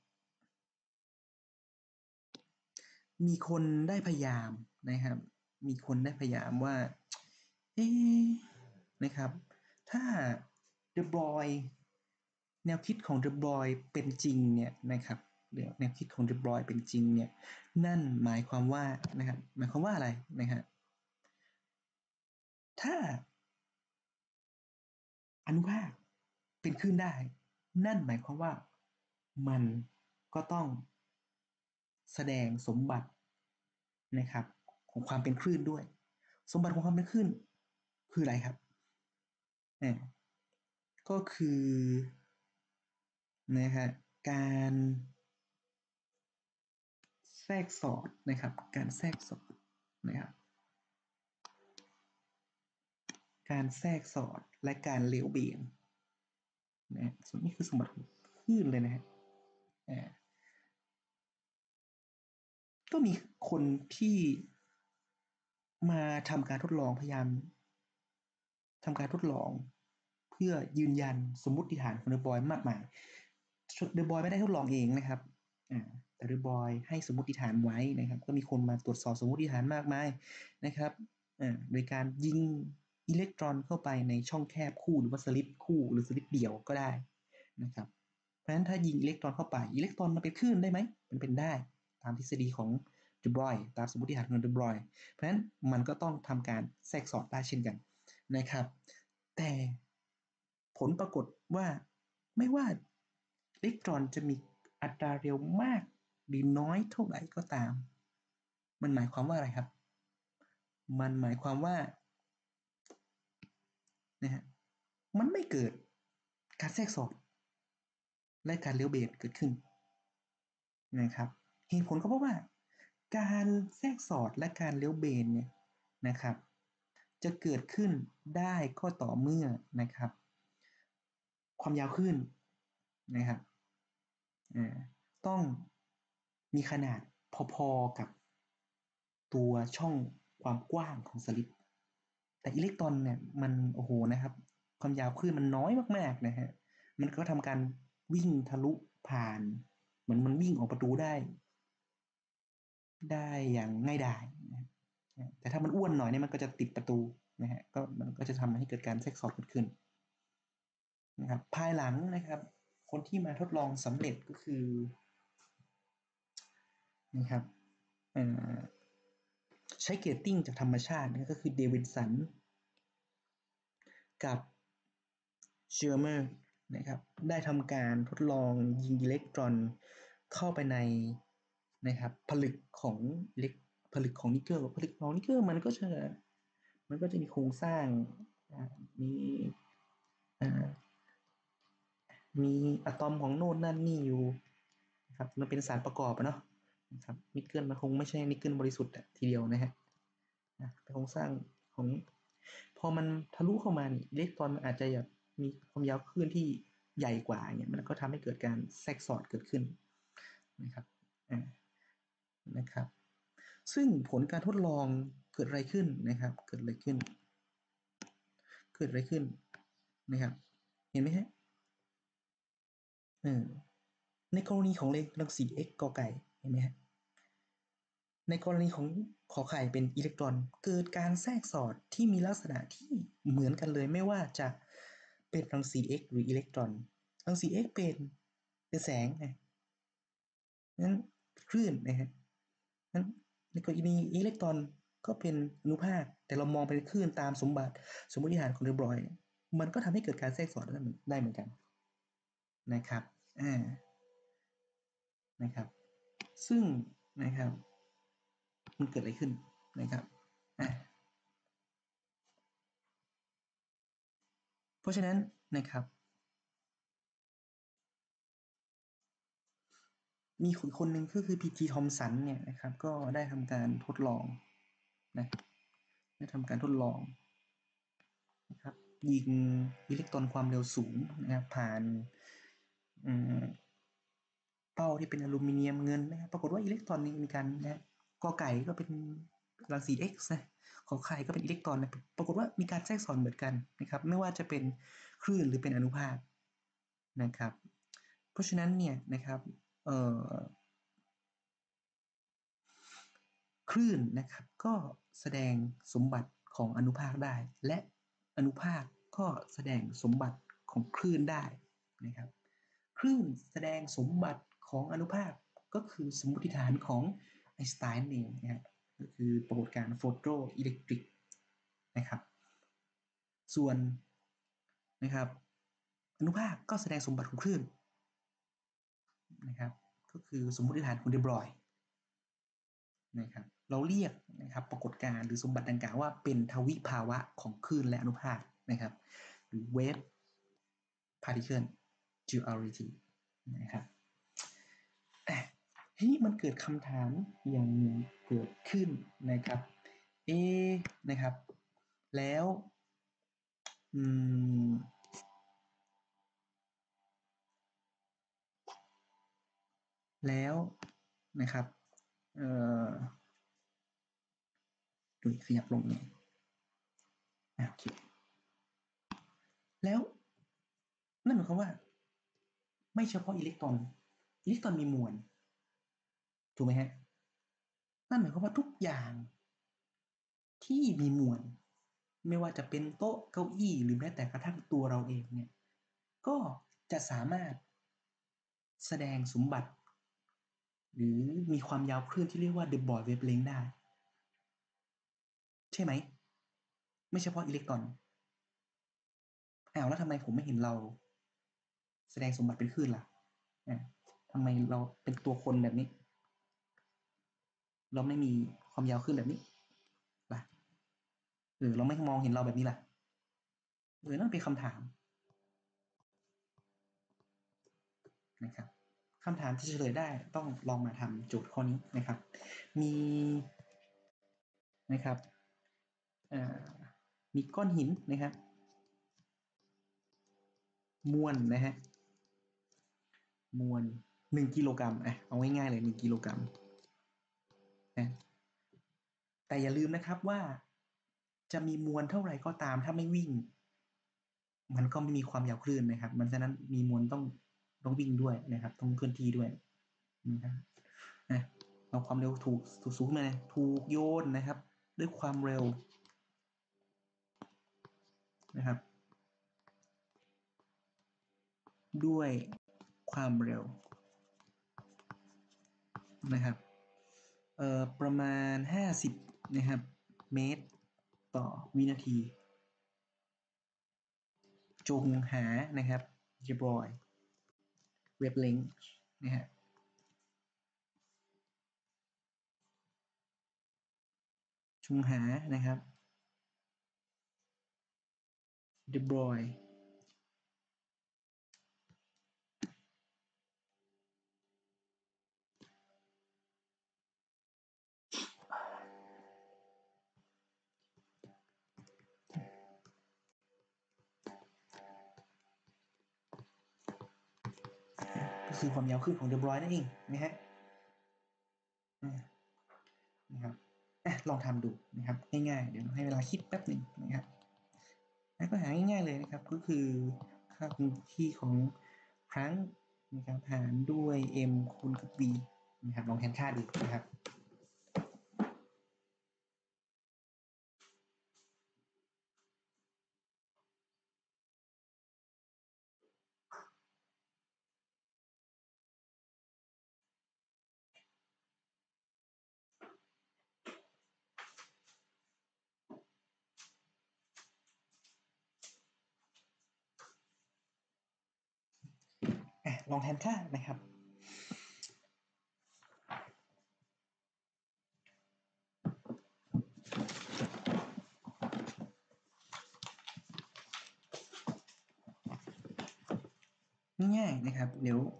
มีคนได้พยายามนะครับมีคนได้พยายามว่าเอ๊นะครับถ้าเดอบรอยแนวคิดของเดอบรอยเป็นจริงเนี่ยนะครับแนวคิดของเดอบรอยเป็นจริงเนี่ยนั่นหมายความว่านะครับหมายความว่าอะไรนะครับถ้าอนุภาคเป็นคลื่นได้นั่นหมายความว่ามันก็ต้องแสดงสมบัตินะครับของความเป็นคลื่นด้วยสมบัติของความเป็นคลื่นคืออะไรครับก็คือนะฮะการแทรกสอดนะครับการแทรกสอดนะครับการแทรกสอดและการเลี้ยวเบี่ยงนะส่วนนี้คือสมบัติของคลื่นเลยนะฮะก็มีคนที่มาทำการทดลองพยายามทำการทดลองเพื่อยืนยันสมมติฐานของเดอะบอยมากมายเดอะบอยไม่ได้ทดลองเองนะครับแต่เดอะบอยให้สมมติฐานไว้นะครับก็มีคนมาตรวจสอบสมมติฐานมากมายนะครับโดยการยิงอิเล็กตรอนเข้าไปในช่องแคบคู่หรือว่าสลิตคู่หรือสลิตเดี่ยวก็ได้นะครับเพราะฉะนั้นถ้ายิงอิเล็กตรอนเข้าไปอิเล็กตรอนมันเป็นคลื่นได้ไหมมันเป็นได้ตามทฤษฎีของเดอบรอยตามสมมติฐานของเดอบรอยเพราะฉะนั้นมันก็ต้องทำการแทรกสอดได้เช่นกันนะครับแต่ผลปรากฏว่าไม่ว่าอิเล็กตรอนจะมีอัตราเร็วมากหรือน้อยเท่าไหร่ก็ตามมันหมายความว่าอะไรครับมันหมายความว่านะฮะมันไม่เกิดการแทรกสอดและการเลี้ยวเบนเกิดขึ้นนะครับเหตุผลก็เพราะว่าการแทรกสอดและการเลี้ยวเบนเนี่ยนะครับจะเกิดขึ้นได้ก็ต่อเมื่อนะครับความยาวคลื่นนะครับต้องมีขนาดพอๆกับตัวช่องความกว้างของสลิตแต่อิเล็กตรอนเนี่ยมันโอ้โหนะครับความยาวคลื่นมันน้อยมากๆนะฮะมันก็ทำการวิ่งทะลุผ่านเหมือนมันวิ่งออกประตูได้อย่างง่ายดายนะแต่ถ้ามันอ้วนหน่อยเนี่ยมันก็จะติดประตูนะฮะก็มันก็จะทำให้เกิดการแทรกซ้อนเกิดขึ้นนะครับภายหลังนะครับคนที่มาทดลองสำเร็จก็คือนะครับใช้เกรดติ้งจากธรรมชาตินะก็คือเดวิดสันกับเชอร์เมอร์นะครับได้ทำการทดลองยิงอิเล็กตรอนเข้าไปในนะครับผลึกของเล็กผลึกของนิกเกิลผลึกของนิกเกิลมันก็จะมีโครงสร้างมีมีอะตอมของโน่นนั่นนี่อยู่นะครับมันเป็นสารประกอบเนาะนะครับนิกเกิลมันคงไม่ใช่นิกเกิลบริสุทธิ์ทีเดียวนะฮะเป็นโครงสร้างของพอมันทะลุเข้ามาอิเล็กตรอนมันอาจจะแบบมีความยาวคลื่นที่ใหญ่กว่าเนี่ยมันก็ทำให้เกิดการแทรกสอดเกิดขึ้นนะครับนะครับซึ่งผลการทดลองเกิดอะไรขึ้นนะครับเกิดอะไรขึ้นนะครับเห็นไหมฮะในกรณีของรังสี X กอไก่เห็นไหมฮะในกรณีของขอไข่เป็นอิเล็กตรอนเกิดการแทรกสอดที่มีลักษณะที่เหมือนกันเลยไม่ว่าจะเป็นรังสี X หรืออิเล็กตรอนรังสี X เป็นแสงนะนั้นคลื่นนะฮะนั้นในกรณีอิเล็กตรอนก็เป็นอนุภาคแต่เรามองเป็นคลื่นตามสมมติฐานของเดอบรอยมันก็ทำให้เกิดการแทรกสอดได้เหมือนกันนะครับอ่านะครับซึ่งนะครับมันเกิดอะไรขึ้นนะครับอ่าเพราะฉะนั้นนะครับมีคนหนึ่งก็คือพีทีทอมสันเนี่ยนะครับก็ได้ทำการทดลองนะได้ทำการทดลองนะครับยิงอิเล็กตรอนความเร็วสูงนะครับผ่านเป้าที่เป็นอลูมิเนียมเงินนะครับปรากฏว่าอิเล็กตรอนนี้มีการนะกอไก่ก็เป็นรังสี X นะขอไข่ก็เป็นอิเล็กตรอนนะปรากฏว่ามีการแทรกซ้อนเหมือนกันนะครับไม่ว่าจะเป็นคลื่นหรือเป็นอนุภาคนะครับเพราะฉะนั้นเนี่ยนะครับคลื่นนะครับก็แสดงสมบัติของอนุภาคได้และอนุภาคก็แสดงสมบัติของคลื่นได้นะครับคลื่นแสดงสมบัติของอนุภาคก็คือสมมติฐานของไอน์สไตน์เองนะครับก็คือปรากฏการณ์โฟโตอิเล็กตริกนะครับส่วนนะครับอนุภาคก็แสดงสมบัติของคลื่นนะครับก็คือสมมติฐานของเดบรอยนะครับเราเรียกนะครับปรากฏการณ์หรือสมบัติดังกล่าวว่าเป็นทวิภาวะของคลื่นและอนุภาคนะครับหรือ wave particle duality นะครับทีนี้มันเกิดคำถามอย่างหนึ่งเกิดขึ้นนะครับนะครับแล้วแล้วนะครับดูขยับลงนี่โอเคแล้วนั่นหมายความว่าไม่เฉพาะอิเล็กตรอนมีมวลถูกไหมฮะนั่นหมายความว่าทุกอย่างที่มีมวลไม่ว่าจะเป็นโต๊ะเก้าอี้หรือแม้แต่กระทั่งตัวเราเองเนี่ยก็จะสามารถแสดงสมบัติหรือมีความยาวคลื่นที่เรียกว่า de Broglie wavelength ได้ใช่ไหมไม่เฉพาะอิเล็กตรอนแล้วทำไมผมไม่เห็นเราแสดงสมบัติเป็นคลื่นล่ะทำไมเราเป็นตัวคนแบบนี้เราไม่มีความยาวคลื่นแบบนี้ล่ะเราไม่มองเห็นเราแบบนี้ล่ะนั่นเป็นคำถามนะครับคำถามที่เฉลยได้ต้องลองมาทำโจทย์ข้อนี้นะครับมีนะครับมีก้อนหินนะครับมวลนะฮะมวล1กิโลกรัมเอาง่ายๆเลย1กิโลกรัมนะแต่อย่าลืมนะครับว่าจะมีมวลเท่าไหร่ก็ตามถ้าไม่วิ่งมันก็ไม่มีความยาวคลื่นนะครับมันฉะนั้นมีมวลต้องวิ่งด้วยนะครับต้องเคลื่อนที่ด้วยนะครับนะเอาความเร็วถูกสูงเลยถูกโยนนะครับด้วยความเร็วนะครับด้วยความเร็วนะครับประมาณ50นะครับเมตรต่อวินาทีจงหานะครับเรียบร้อยเว็บลิงก์นะฮะจงหานะครับเรียบร้อยก็คือความยาวคลื่นของเดบรอยนั่นเองนะฮะนะครับลองทำดูนะครับง่ายๆเดี๋ยวให้เวลาคิดแป๊บหนึ่งนะครับก็หาง่ายๆเลยนะครับก็คือค่าคงที่ของครั้งนะครับหารด้วย m คูณกับ v นะครับลองแทนค่าดูนะครับลองแทนค่านะครับง่ายๆนะครับเดี๋ยว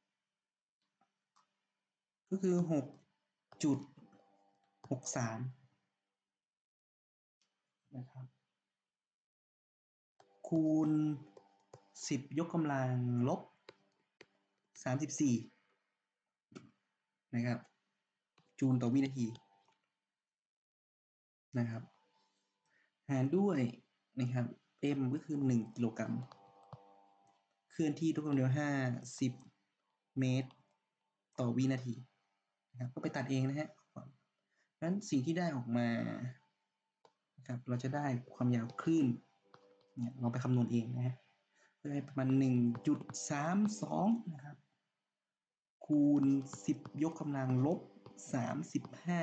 ก็คือ6.63นะครับคูณ10 ยกกำลังลบ34 นะครับจูลต่อวินาทีนะครับหารด้วยนะครับ m ก็คือ1กิโลกรัมเคลื่อนที่ด้วยความเร็ว50 เมตรต่อวินาทีนะครับก็ไปตัดเองนะฮะนั้นสิ่งที่ได้ออกมานะครับเราจะได้ความยาวคลื่นเนี่ยเราไปคำนวณเองนะฮะได้ประมาณ1.32นะครับคูณ10 ยกกำลังลบ35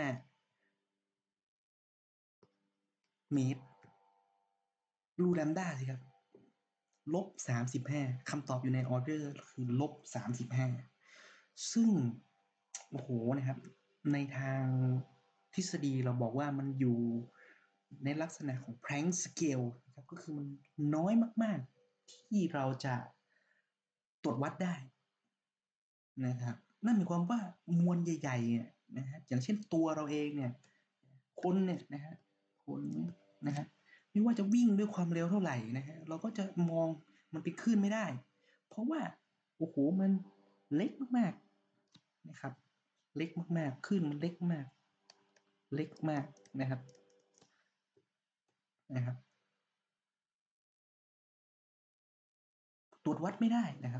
เมตรรูแลมด้าสิครับ-35คำตอบอยู่ในออเดอร์คือ-35ซึ่งโอ้โหนะครับในทางทฤษฎีเราบอกว่ามันอยู่ในลักษณะของ Planck scale นะครับก็คือมันน้อยมากๆที่เราจะตรวจวัดได้นะครับนั่นหมายความว่ามวลใหญ่ๆเนี่ยนะฮะอย่างเช่นตัวเราเองเนี่ยคนเนี่ยนะฮะคนนะฮะไม่ว่าจะวิ่งด้วยความเร็วเท่าไหร่นะฮะเราก็จะมองมันเป็นคลื่นไม่ได้เพราะว่าโอ้โหมันเล็กมากๆนะครับเล็กมากๆคลื่นมันเล็กมากเล็กมากนะครับนะครับตรวจวัดไม่ได้นะครับ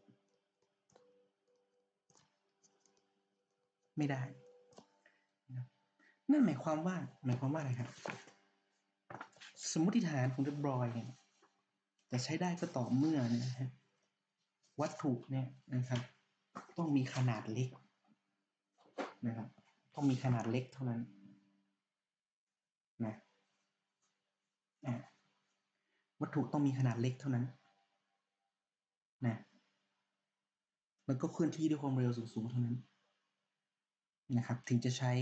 ไม่ได้นะนั่นหมายความว่าอะไรครับสมมติฐานของเดอบรอยเนี่ยจะใช้ได้ก็ต่อเมื่อนะฮะวัตถุเนี่ยนะครับต้องมีขนาดเล็กนะครับต้องมีขนาดเล็กเท่านั้นนะวัตถุต้องมีขนาดเล็กเท่านั้นนะแล้วก็เคลื่อนที่ด้วยความเร็วสูงๆเท่านั้นนะครับถึงจะใช้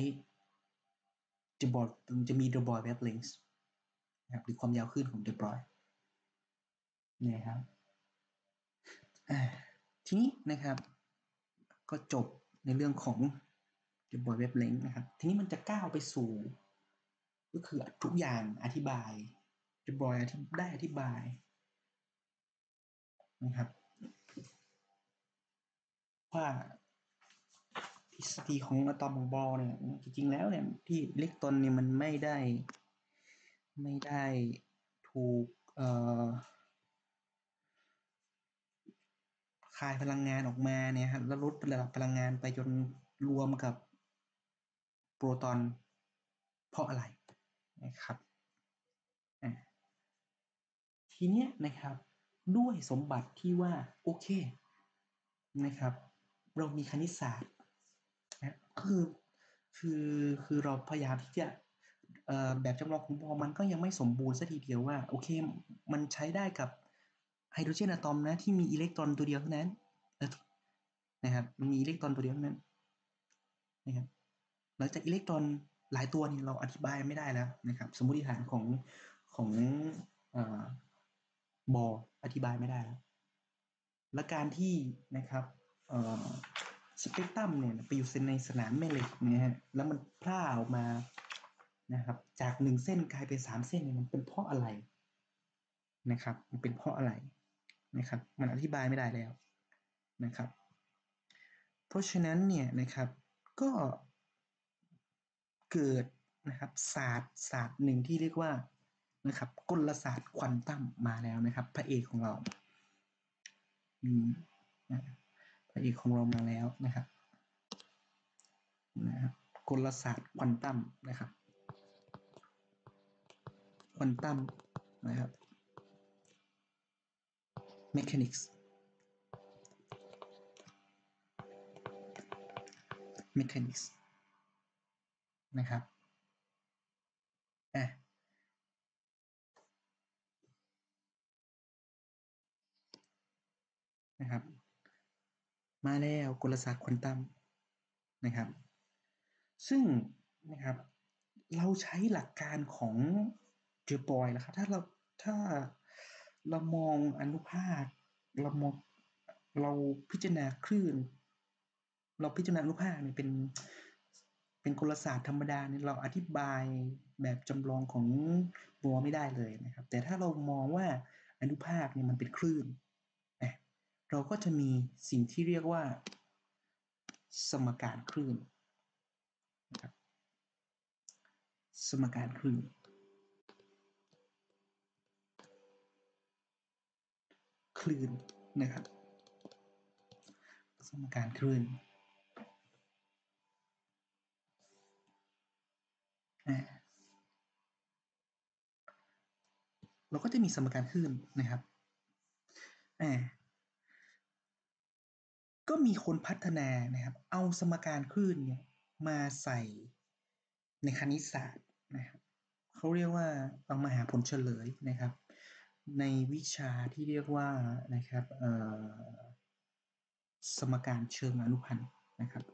ถึงจะมี de Broglie wavelength นะครับหรือความยาวคลื่นของ de Broglie นะครับทีนี้นะครับก็จบในเรื่องของ de Broglie wavelength นะครับทีนี้มันจะก้าวไปสู่ก็คือทุกอย่างอธิบาย de Broglieได้อธิบายนะครับว่าทฤษฎีของอะตอมของบอลเนี่ยจริงๆแล้วเนี่ยที่อิเล็กตรอนเนี่ยมันไม่ได้ถูกคายพลังงานออกมาเนี่ยครับแล้วลดระดับพลังงานไปจนรวมกับโปรตอนเพราะอะไรนะครับทีเนี้ยนะครับด้วยสมบัติที่ว่าโอเคนะครับเรามีคณิตศาสตร์นะคือคือเราพยายามที่จะแบบจำลองของบอลมันก็ยังไม่สมบูรณ์สัทีเดียวว่าโอเคมันใช้ได้กับไฮโดรเจนอะตอมนะที่มีอิเล็กตรอนตัวเดียวเท่านั้นนะครับมันมีอิเล็กตรอนตัวเดียวเท่านั้นนะครับหลังจากอิเล็กตรอนหลายตัวเนี่ยเราอธิบายไม่ได้แล้วนะครับสมมติฐานของบอลอธิบายไม่ได้แล้วและการที่นะครับสเปกตรัมเนี่ยไปอยู่ในสนามแม่เหล็กเนี่ยฮะแล้วมันพร่าออกมานะครับจาก1 เส้นกลายเป็น3 เส้นเนี่ยมันเป็นเพราะอะไรนะครับมันเป็นเพราะอะไรนะครับมันอธิบายไม่ได้แล้วนะครับเพราะฉะนั้นเนี่ยนะครับก็เกิดนะครับศาสตร์หนึ่งที่เรียกว่านะครับกลศาสตร์ควอนตัมมาแล้วนะครับพระเอกของเราพระเอกของเรามาแล้วนะครับกลศาสตร์ควอนตัมนะครับควอนตัมนะครับเมคานิกส์นะครับนะครับมาแล้วกลศาสตร์ควอนตัมนะครับซึ่งนะครับเราใช้หลักการของเจอปอยนะครับถ้าเรามองอนุภาคเรามองเราพิจารณาคลื่นเราพิจารณาอนุภาคเนี่ยเป็นกลศาสตร์ธรรมดาเนี่ยเราอธิบายแบบจำลองของบัวไม่ได้เลยนะครับแต่ถ้าเรามองว่าอนุภาคเนี่ยมันเป็นคลื่นเราก็จะมีสิ่งที่เรียกว่าสมการคลื่นนะครับสมการคลื่นนะครับสมการคลื่นเราก็จะมีสมการคลื่นนะครับก็มีคนพัฒนานะครับเอาสมการคลื่นเนี่ยมาใส่ในคณิตศาสตร์นะครับเขาเรียกว่าเอามาหาผลเฉลยนะครับในวิชาที่เรียกว่านะครับสมการเชิงอนุพันธ์นะครับ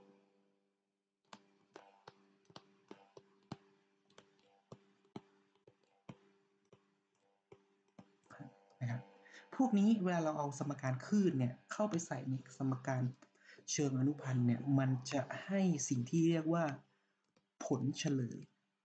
พวกนี้เวลาเราเอาสมการคลื่นเนี่ยเข้าไปใส่ในสมการเชิงอนุพันธ์เนี่ยมันจะให้สิ่งที่เรียกว่าผลเฉลย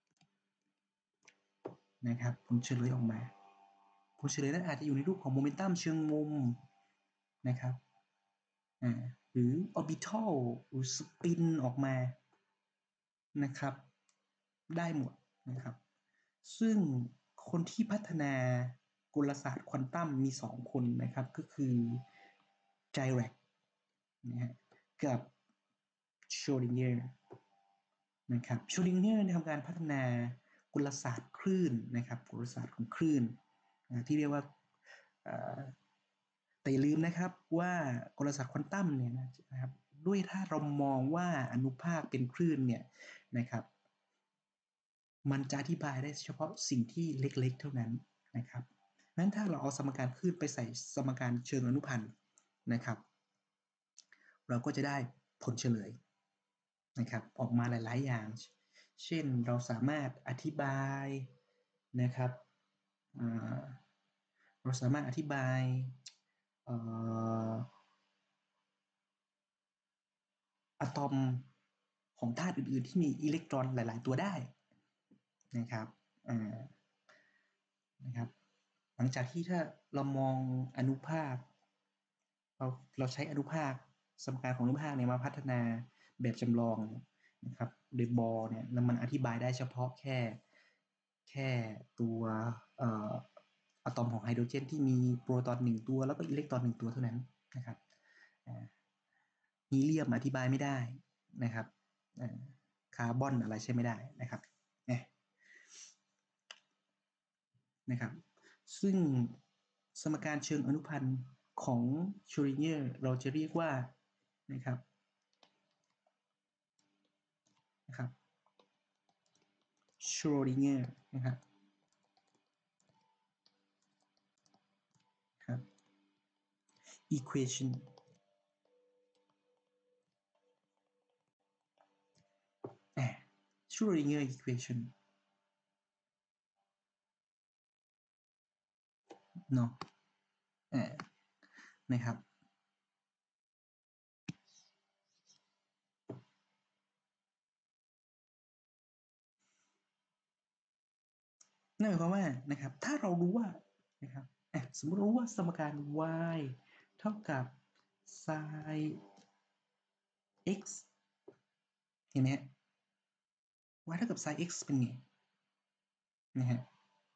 นะครับผลเฉลยออกมาผลเฉลยนั้นอาจจะอยู่ในรูปของโมเมนตัมเชิงมุมนะครับหรือออร์บิทัลหรือสปินออกมานะครับได้หมดนะครับซึ่งคนที่พัฒนากลศาสตร์ควอนตัมมี2คนนะครับก็คือไจแรกนะฮะกับโชดิงเกอร์นะครับโชดิงเกอร์ทำการพัฒนากลศาสตร์คลื่นนะครับกลศาสตร์ของคลื่นที่เรียกว่าแต่อย่าลืมนะครับว่ากลศาสตร์ควอนตัมเนี่ยนะครับด้วยถ้าเรามองว่าอนุภาคเป็นคลื่นเนี่ยนะครับมันจะอธิบายได้เฉพาะสิ่งที่เล็กๆเท่านั้นนะครับงั้นถ้าเราเอาสมการคลื่นไปใส่สมการเชิงอนุพันธ์นะครับเราก็จะได้ผลเฉลยนะครับออกมาหลายๆอย่างเช่นเราสามารถอธิบายนะครับเราสามารถอธิบายอะตอมของธาตุอื่นๆที่มีอิเล็กตรอนหลายๆตัวได้นะครับหลังจากที่ถ้าเรามองอนุภาคเราใช้อนุภาคสมการของอนุภาคเนี่ยมาพัฒนาแบบจำลองนะครับโดยบอลเนี่ยมันอธิบายได้เฉพาะแค่ตัวอะตอมของไฮโดรเจนที่มีโปรตอน1ตัวแล้วก็อิเล็กตรอน1ตัวเท่านั้นนะครับฮีเลียมอธิบายไม่ได้นะครับคาร์บอนอะไรใช่ไม่ได้นะครับซึ่งสมการเชิงอนุพันธ์ของโชริงเกอร์เราจะเรียกว่านะครับโชริงเกอร์นะครับequation Schrödinger equation เนาะนะครับนั่นหมายความว่านะครับถ้าเรารู้ว่านะครับสมมติรู้ว่าสมการ y เท่ากับ sin x เห็นไหม y เท่ากับ sin x เป็นไงนะฮะ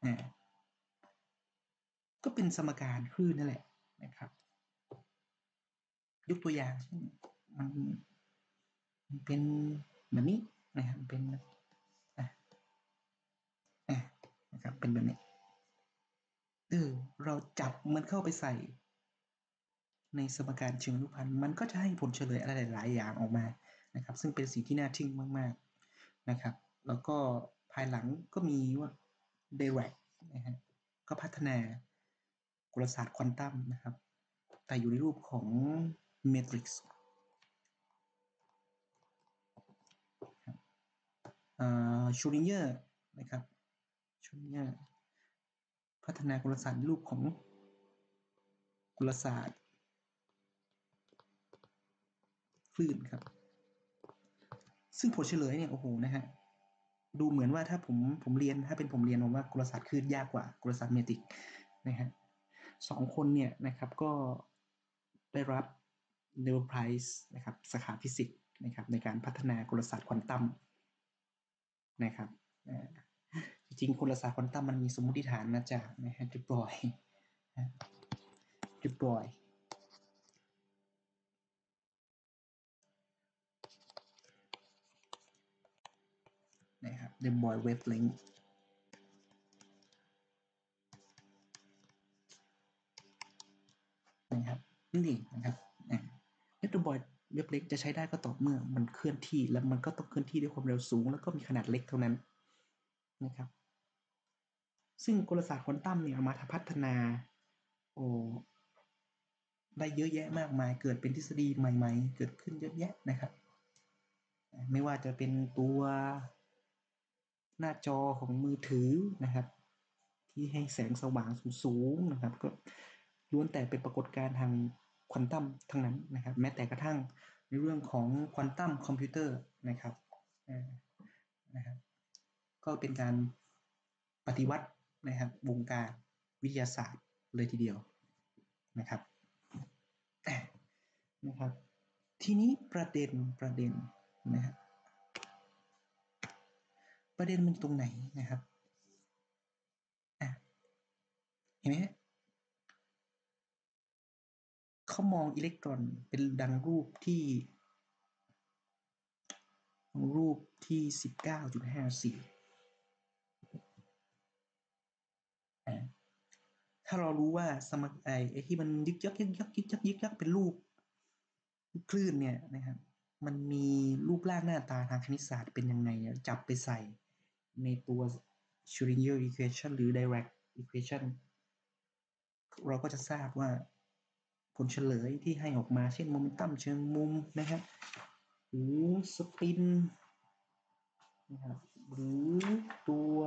ก็เป็นสมการคลื่นนั่นแหละนะครับยกตัวอย่างเช่นมันเป็นแบบนี้นะครับเป็นนะครับเป็นแบบนี้เราจับมันเข้าไปใส่ในสมการเชิงอนุพันธ์มันก็จะให้ผลเฉลยอะไรหลายๆอย่างออกมานะครับซึ่งเป็นสิ่งที่น่าทึ่งมากๆนะครับแล้วก็ภายหลังก็มีว่าเดแร็กนะฮะก็พัฒนากลศาสตร์ควอนตัมนะครับแต่อยู่ในรูปของเมทริกซ์ชูริงเกอร์นะครับชูริงเกอร์พัฒนากลศาสตร์ในรูปของกลศาสตร์คลื่นครับซึ่งผลเฉลยเนี่ยโอ้โหนะฮะดูเหมือนว่าถ้าผมเรียนถ้าเป็นผมเรียนผมว่ากลศาสตร์คลื่นยากกว่ากลศาสตร์เมตริกนะฮะ2คนเนี่ยนะครับก็ได้รับ Nobel Prize นะครับสาขาฟิสิกส์นะครับในการพัฒนากลศาสตร์ควอนตัมนะครับจริงๆกลศาสตร์ควอนตัมมันมีสมมติฐานมาจากนะฮะดิบรอยนะครับดิบรอยเวฟเลนท์นะครับนี่นะครับดิบรอยเวฟเลนท์จะใช้ได้ก็ต่อเมื่อมันเคลื่อนที่แล้วมันก็ต้องเคลื่อนที่ด้วยความเร็วสูงแล้วก็มีขนาดเล็กเท่านั้นนะครับซึ่งกลศาสตร์ควอนตัมเนี่ยเอามาพัฒนาได้เยอะแยะมากมายเกิดเป็นทฤษฎีใหม่ๆเกิดขึ้นเยอะแยะนะครับไม่ว่าจะเป็นตัวหน้าจอของมือถือนะครับที่ให้แสงสว่างสูงๆนะครับก็ล้วนแต่เป็นปรากฏการณ์ทางควอนตัมทั้งนั้นนะครับแม้แต่กระทั่งในเรื่องของควอนตัมคอมพิวเตอร์นะครับนะครับก็เป็นการปฏิวัตินะครับวงการวิทยาศาสตร์เลยทีเดียวนะครับนะครับทีนี้ประเด็นนะครับประเด็นมันตรงไหนนะครับเห็นไหมเขามองอิเล็กตรอนเป็นดังรูปที่19.54ถ้าเรารู้ว่าสมไอ้ที่มันยึกยักเป็นรูปคลื่นเนี่ยนะครับมันมีรูปร่างหน้าตาทางคณิตศาสตร์เป็นยังไงจับไปใส่ในตัว Schrödinger equation หรือ Dirac equation เราก็จะทราบว่าผลเฉลยที่ให้ออกมาเช่นโมเมนตัมเชิงมุมนะครับหรือสปินนะครับหรือตัว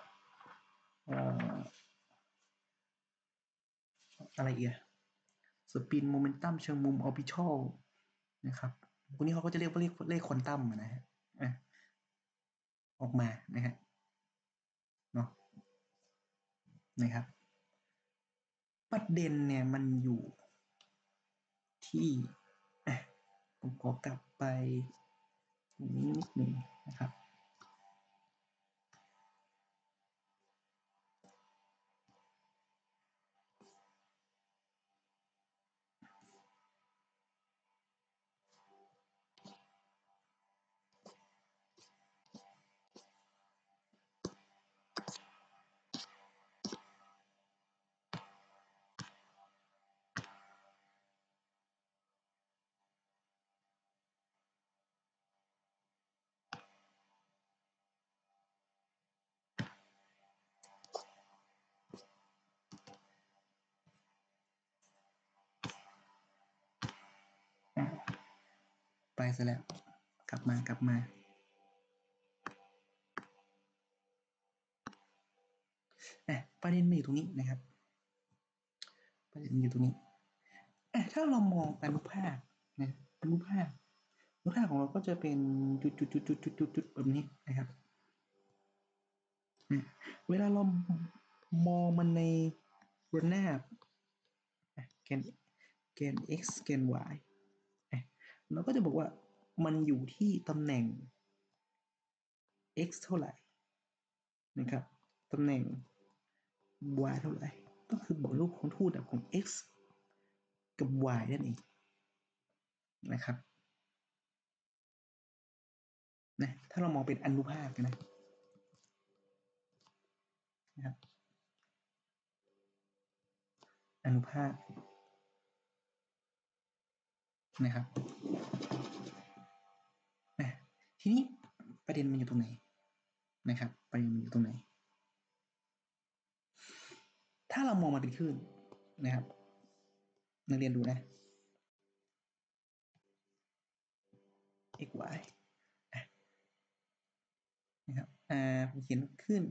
อะไรอีกสปินโมเมนตัมเชิงมุมออร์บิทัลนะครับพวกนี้เขาก็จะเรียกว่าเลขควอนตัมนะฮะออกมานะฮะเนาะนะครับประเด็นเนี่ยมันอยู่ที่ผมขอกลับไปนิดหนึ่งนะครับไปซะแล้วกลับมาประเด็นมันอยู่ตรงนี้นะครับประเด็นมันอยู่ตรงนี้ถ้าเรามองอนุภาคนะอนุภาคของเราก็จะเป็นจุดแบบนี้นะครับเวลาเรามองมันในระนาบแกน x แกน y เราก็จะบอกว่ามันอยู่ที่ตำแหน่ง x เท่าไหร่นะครับตำแหน่ง y เท่าไหร่ก็คือบอกรูปของทูตของ x กับ y นั่นเองนะครับนะถ้าเรามองเป็นอนุภาคนะครับอนุภาคนะครับทีนี้ประเด็นมันอยู่ตรงไหนนะครับประเด็นมันอยู่ตรงไหนถ้าเรามองมันเป็นคลื่นนะครับนักเรียนดูนะ x y นะครับผมเขียนคลื่น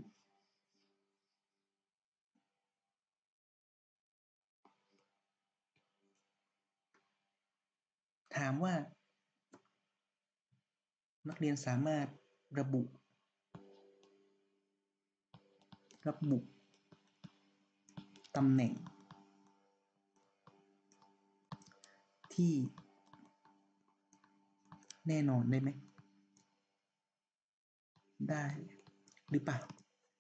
ถามว่านักเรียนสามารถระบุตำแหน่งที่แน่นอนได้ไหมได้หรือเปล่า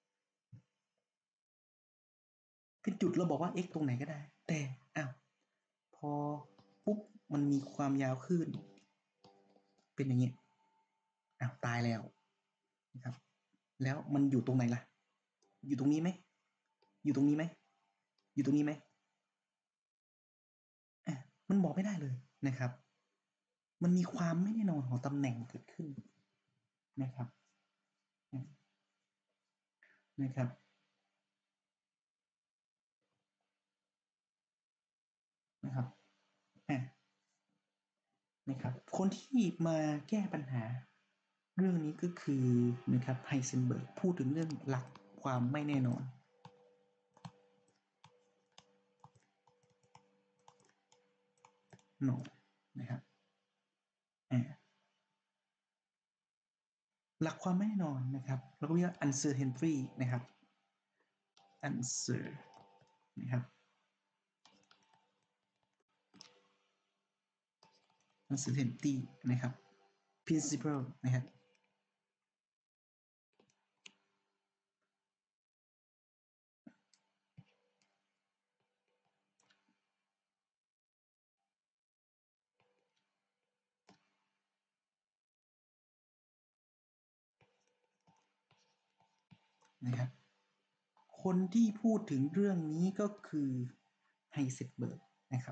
เป็นจุดเราบอกว่า x ตรงไหนก็ได้ แต่อ้าวพอปุ๊บมันมีความยาวคลื่นเป็นอย่างนี้อ้าวตายแล้วนะครับแล้วมันอยู่ตรงไหนล่ะอยู่ตรงนี้ไหมอยู่ตรงนี้ไหมอยู่ตรงนี้ไหมมันบอกไม่ได้เลยนะครับมันมีความไม่แน่นอนของตำแหน่งเกิดขึ้นนะครับนะครับนะครับนะครับคนที่มาแก้ปัญหาเรื่องนี้ก็คือนะครับไฮเซนเบิร์กพูดถึงเรื่องหลักความไม่แน่นอนนอนนะครับหลักความไม่แน่นอนนะครับเราก็เรียกว่า uncertainty นะครับ uncer นะครับ uncertainty นะครับ principle นะครับนะครับคนที่พูดถึงเรื่องนี้ก็คือไฮเซนเบิร์กนะครับ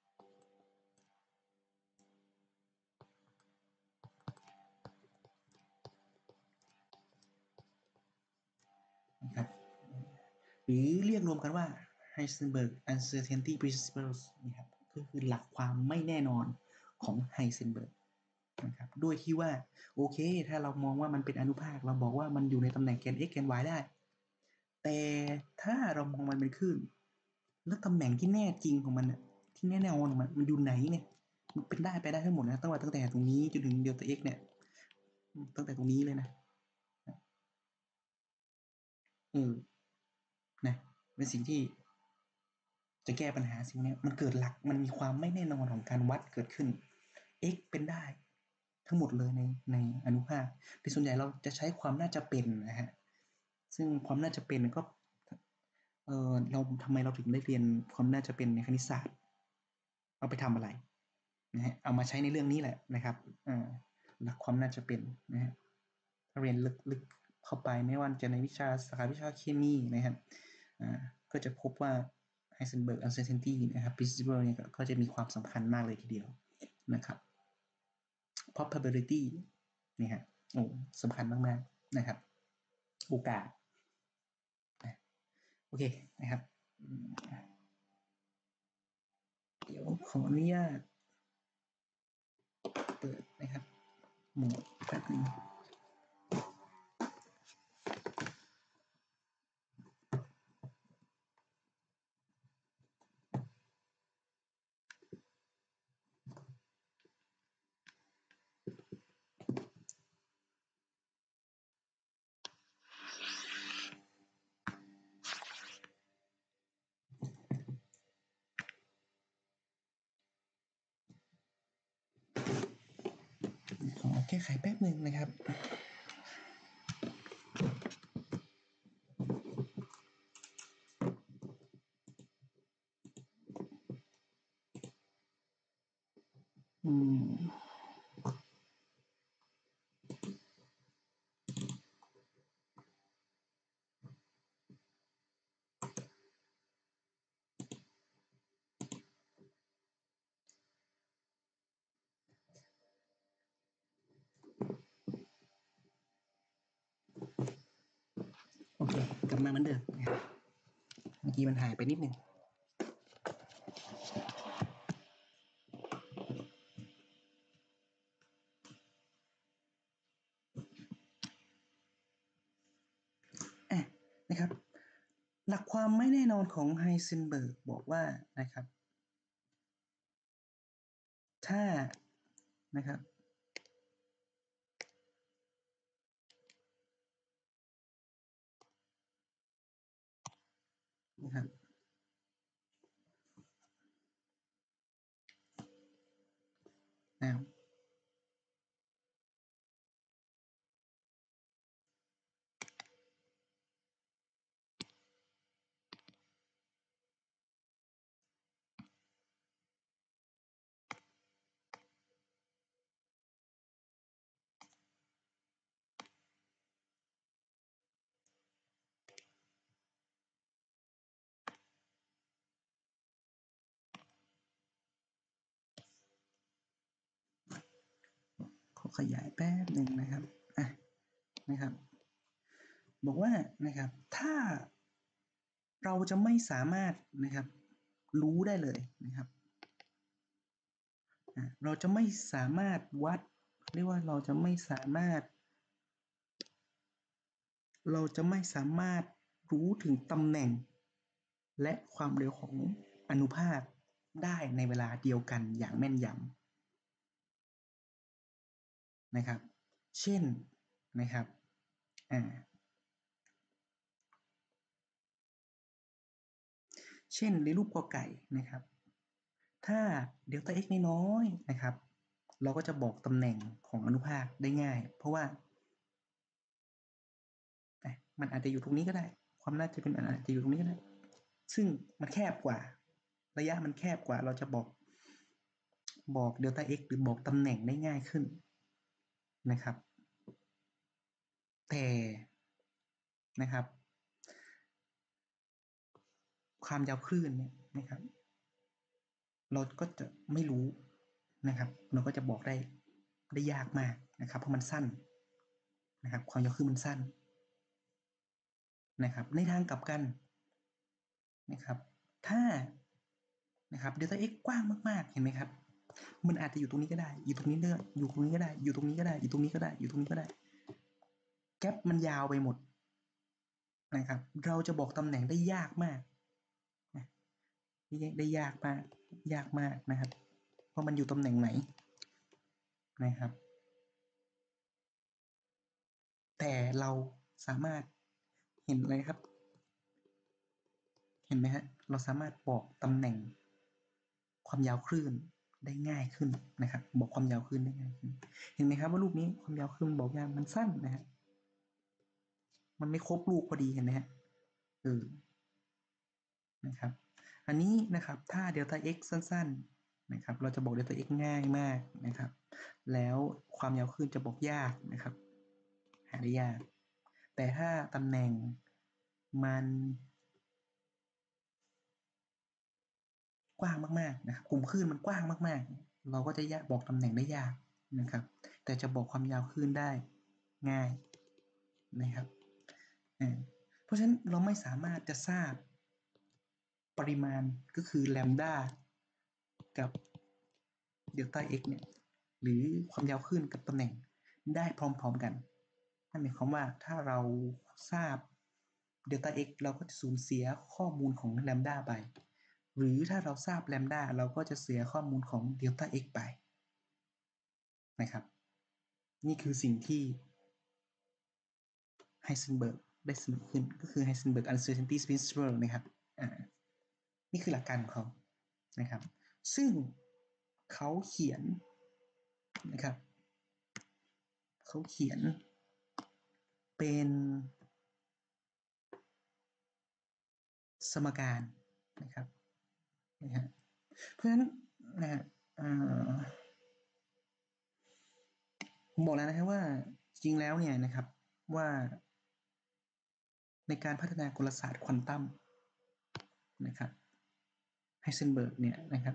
นะครับหรือเรียกรวมกันว่า Heisenberg Uncertainty Principles นะครับก็คือหลักความไม่แน่นอนของไฮเซนเบิร์กนะครับด้วยที่ว่าโอเคถ้าเรามองว่ามันเป็นอนุภาคเราบอกว่ามันอยู่ในตำแหน่งแกน x แกน y ได้แต่ถ้าเรามองมันเป็นคลื่นแล้วตำแหน่งที่แน่จริงของมันที่แน่นอนของมันอยู่ไหนเนี่ยมันเป็นได้ไปได้ทั้งหมดนะตั้งแต่ตรงนี้จนถึงเดลต้า x เนี่ยตั้งแต่ตรงนี้เลยนะนะเป็นสิ่งที่จะแก้ปัญหาสิ่งนี้มันเกิดหลักมันมีความไม่แน่นอนของการวัดเกิดขึ้น x เป็นได้ทั้งหมดเลยในอนุภาคแต่ส่วนใหญ่เราจะใช้ความน่าจะเป็นนะฮะซึ่งความน่าจะเป็นก็เราทำไมเราถึงได้เรียนความน่าจะเป็นในคณิตศาสตร์เอาไปทำอะไรนะฮะเอามาใช้ในเรื่องนี้แหละนะครับหลักความน่าจะเป็นนะฮะถ้าเรียนลึกๆเข้าไปไม่ว่าจะในวิชาสาขาวิชาเคมีนะครับก็จะพบว่า Heisenberg uncertainty นะครับ principle เนี่ยก็จะมีความสำคัญมากเลยทีเดียวนะครับ probability นี่ฮะโอ้สำคัญมากๆนะครับโอกาสโอเคนะครับเดี๋ยวขออนุญาตเปิดนะครับหมวดแป๊บนึงขอแก้ไขแป๊บนึงนะครับอืมโอเคกลับมาเหมือนเดิมนะครับเมื่อกี้มันหายไปนิดนึงนะครับหลักความไม่แน่นอนของไฮเซนเบิร์กบอกว่านะครับถ้านะครับนะครับนะขยายแป๊บหนึ่งนะครับนะครับบอกว่านะครับถ้าเราจะไม่สามารถนะครับรู้ได้เลยนะครับเราจะไม่สามารถวัดเรียกว่าเราจะไม่สามารถรู้ถึงตำแหน่งและความเร็วของอนุภาคได้ในเวลาเดียวกันอย่างแม่นยำนะครับเช่นนะครับเช่นในรูปกอไก่นะครับถ้าเดลต้า x น้อยๆนะครับเราก็จะบอกตำแหน่งของอนุภาคได้ง่ายเพราะว่ามันอาจจะอยู่ตรงนี้ก็ได้ความน่าจะเป็นอาจจะอยู่ตรงนี้ก็ได้ซึ่งมันแคบกว่าระยะมันแคบกว่าเราจะบอกเดลต้า x หรือบอกตำแหน่งได้ง่ายขึ้นนะครับแต่นะครับความยาวคลื่นเนี่ยนะครับเราก็จะไม่รู้นะครับเราก็จะบอกได้ยากมากนะครับเพราะมันสั้นนะครับความยาวคลื่นมันสั้นนะครับในทางกลับกันนะครับถ้านะครับเดลต้า x กว้างมากๆเห็นไหมครับมันอาจจะอยู่ตรงนี้ก็ได้อยู่ตรงนี้ก็ได้อยู่ตรงนี้ก็ได้อยู่ตรงนี้ก็ได้อยู่ตรงนี้ก็ได้อยู่ตรงนี้ก็ได้แก๊ปมันยาวไปหมดนะครับเราจะบอกตำแหน่งได้ยากมากได้ยากมากนะครับเพราะมันอยู่ตำแหน่งไหนนะครับแต่เราสามารถเห็นเลยครับเห็นไหมฮะเราสามารถบอกตำแหน่งความยาวคลื่นได้ง่ายขึ้นนะครับบอกความยาวคลื่นได้ง่ายขึ้นเห็นไหมครับว่ารูปนี้ความยาวคลื่นบอกยากมันสั้นนะฮะมันไม่ครบลูกพอดีเห็นไหมฮะนะครับอันนี้นะครับถ้าเดลต้า x สั้นๆนะครับเราจะบอกเดลต้า x ง่ายมากนะครับแล้วความยาวคลื่นจะบอกยากนะครับหาได้ยากแต่ถ้าตำแหน่งมันกว้างมากๆนะครับกลุ่มคลื่นมันกว้างมากๆเราก็จะบอกตำแหน่งได้ยากนะครับแต่จะบอกความยาวคลื่นได้ง่ายนะครับเพราะฉะนั้นเราไม่สามารถจะทราบปริมาณก็คือแลมดากับเดลต้า x เนี่ยหรือความยาวคลื่นกับตำแหน่งได้พร้อมๆกันนั่นหมายความว่าถ้าเราทราบเดลต้า x เราก็จะสูญเสียข้อมูลของแลมดาไปหรือถ้าเราทราบแลมดาเราก็จะเสียข้อมูลของเดลต้า x ไปนะครับนี่คือสิ่งที่ไฮเซนเบิร์กได้เสนอขึ้นก็คือไฮเซนเบิร์ก uncertainty principle นะครับนี่คือหลักการของเขานะครับซึ่งเขาเขียนนะครับเขาเขียนเป็นสมการนะครับนะฮะเพราะฉะนั้นนะฮะผมบอกแล้วนะครับว่าจริงแล้วเนี่ยนะครับว่าในการพัฒนากลศาสตร์ควอนตัมนะครับไฮเซนเบิร์กเนี่ยนะครับ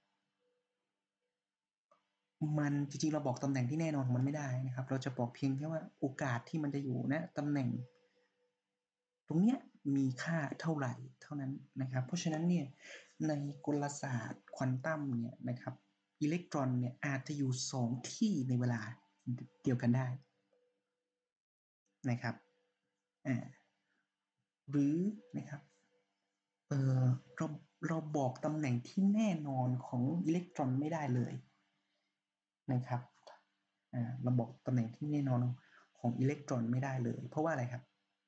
มันจริงๆเราบอกตำแหน่งที่แน่นอนของมันไม่ได้นะครับเราจะบอกเพียงแค่ว่าโอกาสที่มันจะอยู่นะตำแหน่งตรงเนี้ยมีค่าเท่าไหร่เท่านั้นนะครับเพราะฉะนั้นเนี่ยในกลศาสตร์ควอนตัมเนี่ยนะครับอิเล็กตรอนเนี่ยอาจจะอยู่2ที่ในเวลาเดียวกันได้นะครับหรือนะครับเอ่อเราเราบอกตำแหน่งที่แน่นอนของอิเล็กตรอนไม่ได้เลยนะครับเราบอกตำแหน่งที่แน่นอนของอิเล็กตรอนไม่ได้เลยเพราะว่าอะไรครับ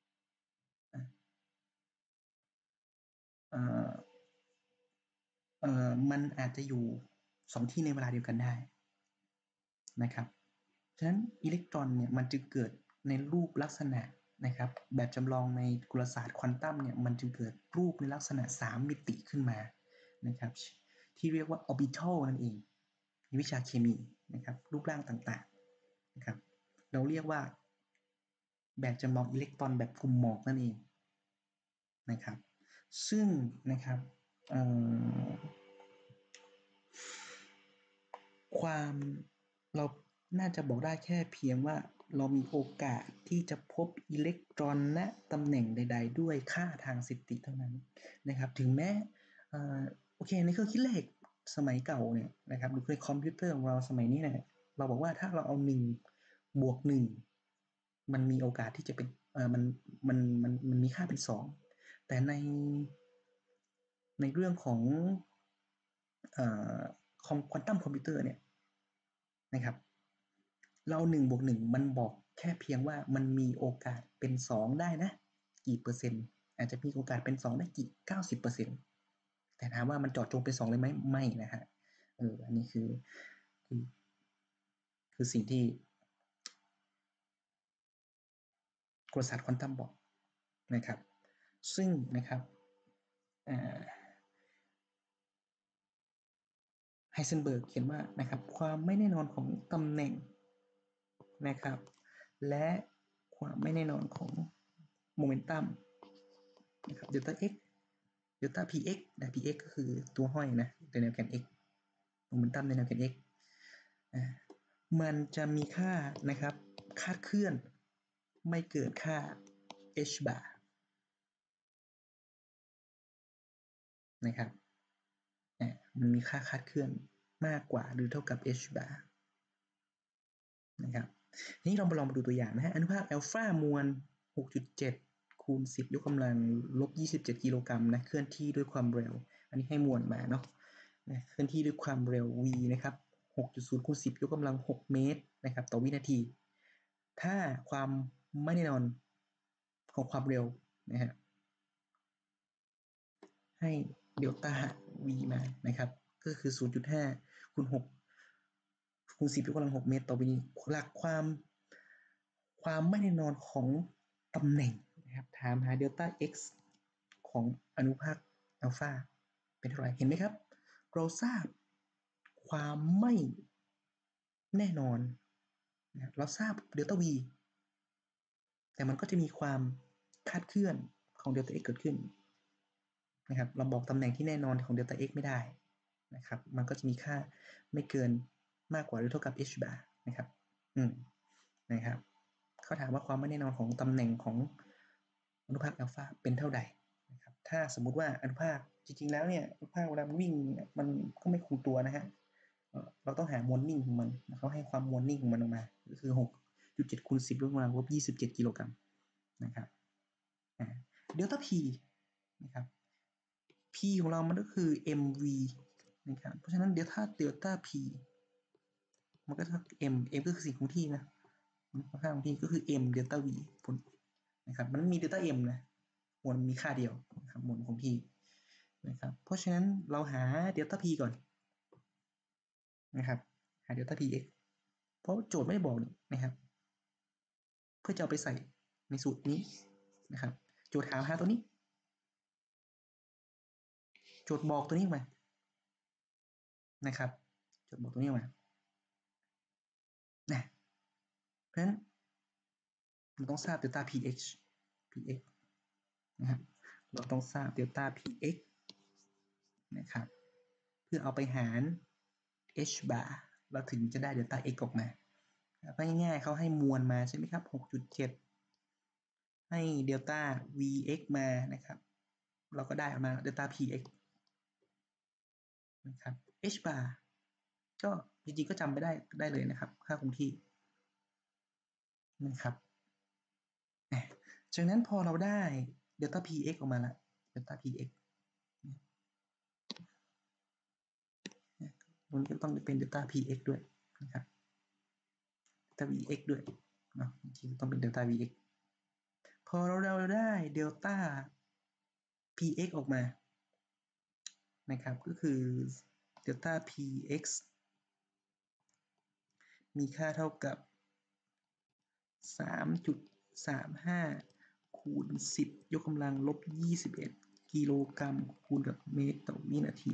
มันอาจจะอยู่2ที่ในเวลาเดียวกันได้นะครับฉะนั้นอิเล็กตรอนเนี่ยมันจึงเกิดในรูปลักษณะนะครับแบบจำลองในกลศาสตร์ควอนตัมเนี่ยมันจึงเกิดรูปในลักษณะ3มิติขึ้นมานะครับที่เรียกว่าออร์บิทัลนั่นเองในวิชาเคมีนะครับรูปร่างต่างๆนะครับเราเรียกว่าแบบจำลองอิเล็กตรอนแบบกลุ่มหมอกนั่นเองนะครับซึ่งนะครับความเราน่าจะบอกได้แค่เพียงว่าเรามีโอกาสที่จะพบอิเล็กตรอนณตำแหน่งใดๆด้วยค่าทางสถิติเท่านั้นนะครับถึงแม้โอเคในเครื่องคิดเลขสมัยเก่าเนี่ยนะครับหรือในคอมพิวเตอร์ของเราสมัยนี้เนี่ยเราบอกว่าถ้าเราเอา1 บวก 1มันมีโอกาสที่จะเป็นมันมีค่าเป็น2แต่ในเรื่องของควอนตัมคอมพิวเตอร์เนี่ยนะครับเรา1 บวก 1มันบอกแค่เพียงว่ามันมีโอกาสเป็น2ได้นะกี่เปอร์เซ็นต์อาจจะมีโอกาสเป็น2ได้กี่90%แต่ถามว่ามันเจาะจงเป็น2เลยไหมไม่นะฮะอันนี้คือคือสิ่งที่กลศาสตร์ควอนตัมบอกนะครับซึ่งนะครับไฮเซนเบิร์กเขียนว่านะครับความไม่แน่นอนของตำแหน่งนะครับและความไม่แน่นอนของโมเมนตัมนะครับเดลต้า x เดลต้า px นะ px ก็คือตัวห้อยนะในแนวแกน x โมเมนตัมในแนวแกน x มันจะมีค่านะครับคาดเคลื่อนไม่เกินค่า h bar นะครับมันมีค่าคาดเคลื่อนมากกว่าหรือเท่ากับ h bar นะครับทีนี้เราลองมาดูตัวอย่างนะฮะอนุภาคอัลฟามวล 6.7 คูณ 10 ยกกำลังลบ 27 กิโลกรัมนะเคลื่อนที่ด้วยความเร็วอันนี้ให้มวลมาเนาะเคลื่อนที่ด้วยความเร็ว v นะครับ 6.0 คูณ 10 ยกกำลัง 6 เมตรนะครับต่อวินาทีถ้าความไม่แน่นอนของความเร็วนะฮะให้เดลต้า v มานะครับก็คือ 0.5 คูณ 6 คูณ 10 ยกกำลัง 6 เมตรต่อวินาทีหลักความไม่แน่นอนของตำแหน่งนะครับถามหาเดลต้า x ของอนุภาคอัลฟาเป็นเท่าไหร่เห็นไหมครับเราทราบความไม่แน่นอนนะเราทราบเดลต้า v แต่มันก็จะมีความคาดเคลื่อนของเดลต้า x เกิดขึ้นนะครับเราบอกตำแหน่งที่แน่นอนของเดลต้า x ไม่ได้นะครับมันก็จะมีค่าไม่เกินมากกว่าหรือเท่ากับ h bar นะครับนะครับเขาถามว่าความไม่แน่นอนของตำแหน่งของอนุภาคอัลฟาเป็นเท่าใดนะครับถ้าสมมุติว่าอนุภาคจริงๆแล้วเนี่ยอนุภาคเวลามันวิ่งมันก็ไม่คงตัวนะฮะเราต้องหามวลนิ่งของมันเขาให้ความมวลนิ่งของมันออกมาก็คือ 6.7 คูณ 10 ยกกำลังลบ 27 กิโลกรัมนะครับเดลต้า p นะครับ p ของเรามันก็คือ mv นะครับเพราะฉะนั้นเดลต้า p มันก็เท่ากับ m ก็คือสิ่งคงที่นะค่าคงที่ก็คือ m เดลต้า v ผลนะครับมันมีเดลต้า m นะมวลมีค่าเดียวนะครับมวลคงที่นะครับเพราะฉะนั้นเราหาเดลต้า p ก่อนนะครับหาเดลต้า px เพราะโจทย์ไม่ได้บอกนะครับเพื่อจะเอาไปใส่ในสูตรนี้นะครับโจทย์ถามหาตัวนี้โจทย์บอกตัวนี้มานะครับโจทย์บอกตัวนี้มานะเพราะฉะนั้นเราต้องทราบเดลต้า px นะครับเราต้องทราบเดลต้า px นะครับเพื่อเอาไปหาร h bar เราถึงจะได้เดลต้า x ออกมาก็ง่ายๆเขาให้มวลมาใช่ไหมครับ 6.7 ให้เดลต้า vx มานะครับเราก็ได้ออกมาเดลต้า px นะครับ h bar ก็จริงๆก็จำไปได้เลยนะครับค่าคงที่นะครับจากนั้นพอเราได้เดลต้า px ออกมาแล้วเดลต้า px มันก็ต้องเป็นเดลต้า px ด้วยนะครับเดลต้า vx ด้วยเนาะจริงๆต้องเป็นเดลต้า vx พอเราได้เดลต้า px ออกมานะครับก็คือเดลต้า px มีค่าเท่ากับ 3.35 คูณ 10 ยกกำลังลบ 21 กิโลกรัมคูณกับเมตรต่อวินาที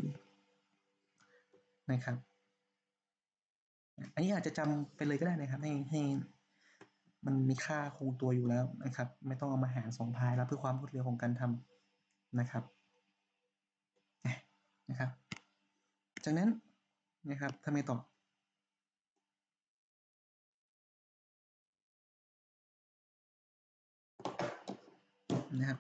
นะครับอันนี้อาจจะจำไปเลยก็ได้นะครับให้มันมีค่าคงตัวอยู่แล้วนะครับไม่ต้องเอามาหาร2 พายแล้วเพื่อความรวดเร็วของการทำนะครับนะครับจากนั้นนะครับทำไมต่อนะครับ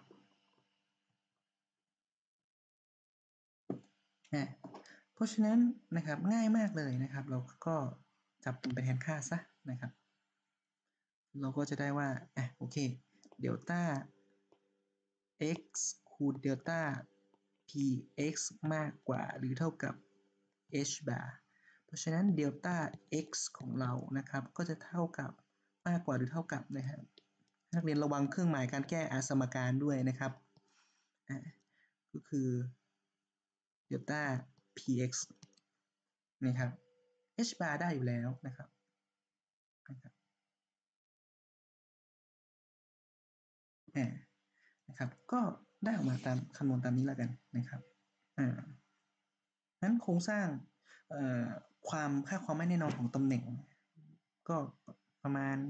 เพราะฉะนั้นนะครับง่ายมากเลยนะครับเราก็จับเป็นแทนค่าซะนะครับเราก็จะได้ว่าโอเคเดลต้า x คูณเดลต้า px มากกว่าหรือเท่ากับ h bar เพราะฉะนั้นเดลต้า x ของเรานะครับก็จะเท่ากับมากกว่าหรือเท่ากับนะครับนักเรียนระวังเครื่องหมายการแก้สมการด้วยนะครับก็คือเดลต้า px นะครับ h bar ได้อยู่แล้วนะครับนะครับก็ได้ออกมาตามคำนวณตามนี้แล้วกันนะครับนั้นโครงสร้างค่าความไม่แน่นอนของตำแหน่งก็ประมาณ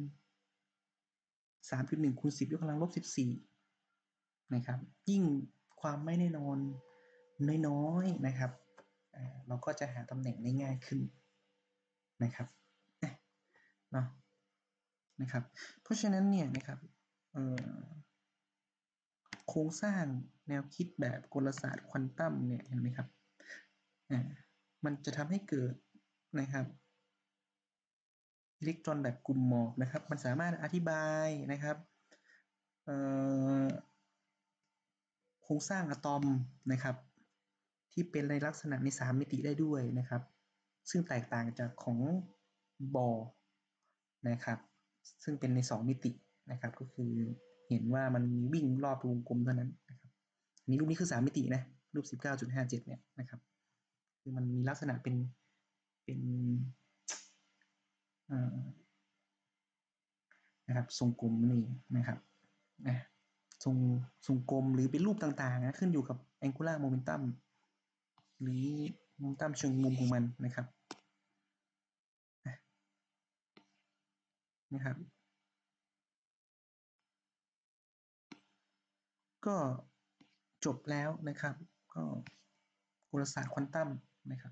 3.1 คูณ 10 ยกกำลังลบ 14นะครับยิ่งความไม่แน่นอนน้อยๆนะครับเราก็จะหาตำแหน่งได้ง่ายขึ้นนะครับเนาะนะครับเพราะฉะนั้นเนี่ยนะครับโครงสร้างแนวคิดแบบกลศาสตร์ควอนตัมเนี่ยเห็นไหมครับมันจะทำให้เกิดนะครับอิเล็กตรอนแบบกลุ่มหมอกนะครับมันสามารถอธิบายนะครับโครงสร้างอะตอมนะครับที่เป็นในลักษณะใน3มิติได้ด้วยนะครับซึ่งแตกต่างจากของบอร์นะครับซึ่งเป็นใน2มิตินะครับก็คือเห็นว่ามันมีวิ่งรอบวงกลมเท่านั้นนะครับนี่รูปนี้คือ3มิตินะรูป 19.57 เนี่ยนะครับคือมันมีลักษณะเป็นนะครับทรงกลมนี่นะครับทรงกลมหรือเป็นรูปต่างๆนะขึ้นอยู่กับ angular momentum หรือโมเมนตัมเชิงมุมของมันนะครับก็จบแล้วนะครับก็กลศาสตร์ควอนตัมนะครับ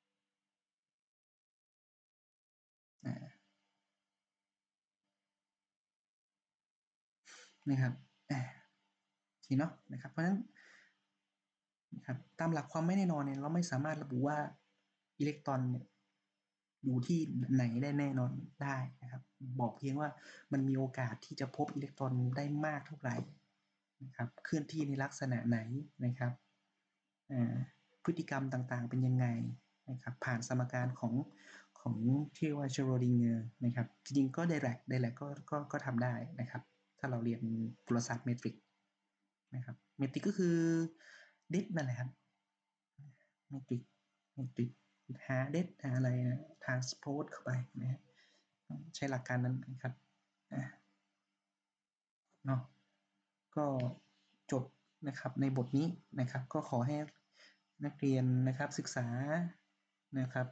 นะครับทีเนาะนะครับเพราะฉะนั้นนะครับตามหลักความไม่แน่นอนเนี่ยเราไม่สามารถระบุว่าอิเล็กตรอนเนี่ยอยู่ที่ไหนได้แน่นอนได้นะครับบอกเพียงว่ามันมีโอกาสที่จะพบอิเล็กตรอนได้มากเท่าไหร่นะครับเคลื่อนที่ในลักษณะไหนนะครับพฤติกรรมต่างๆเป็นยังไงนะครับผ่านสมการของที่เรียกว่าเชโรดิงเกอร์นะครับจริงๆก็ Dirac ก็ทำได้นะครับถ้าเราเรียนกลศาสตร์เมตริกนะครับเมตริกก็คือดิสนั่นแหละครับเมตริกหาเดสหาอะไรทรานสโพสเข้าไปนะฮะใช้หลักการนั้นนะครับเนาะก็จบนะครับในบทนี้นะครับก็ขอให้นักเรียนนะครับศึกษานะครับ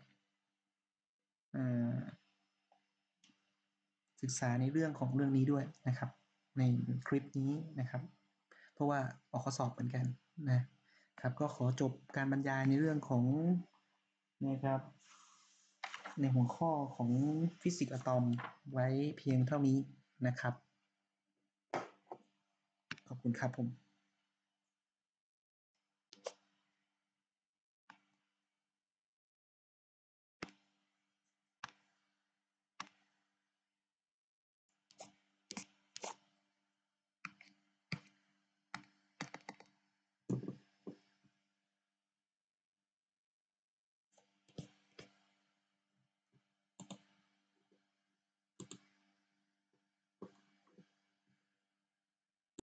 ศึกษาในเรื่องของเรื่องนี้ด้วยนะครับในคลิปนี้นะครับเพราะว่าออกข้อสอบเหมือนกันนะครับก็ขอจบการบรรยายในเรื่องของนะครับในหัวข้อของฟิสิกส์อะตอมไว้เพียงเท่านี้นะครับขอบคุณครับผม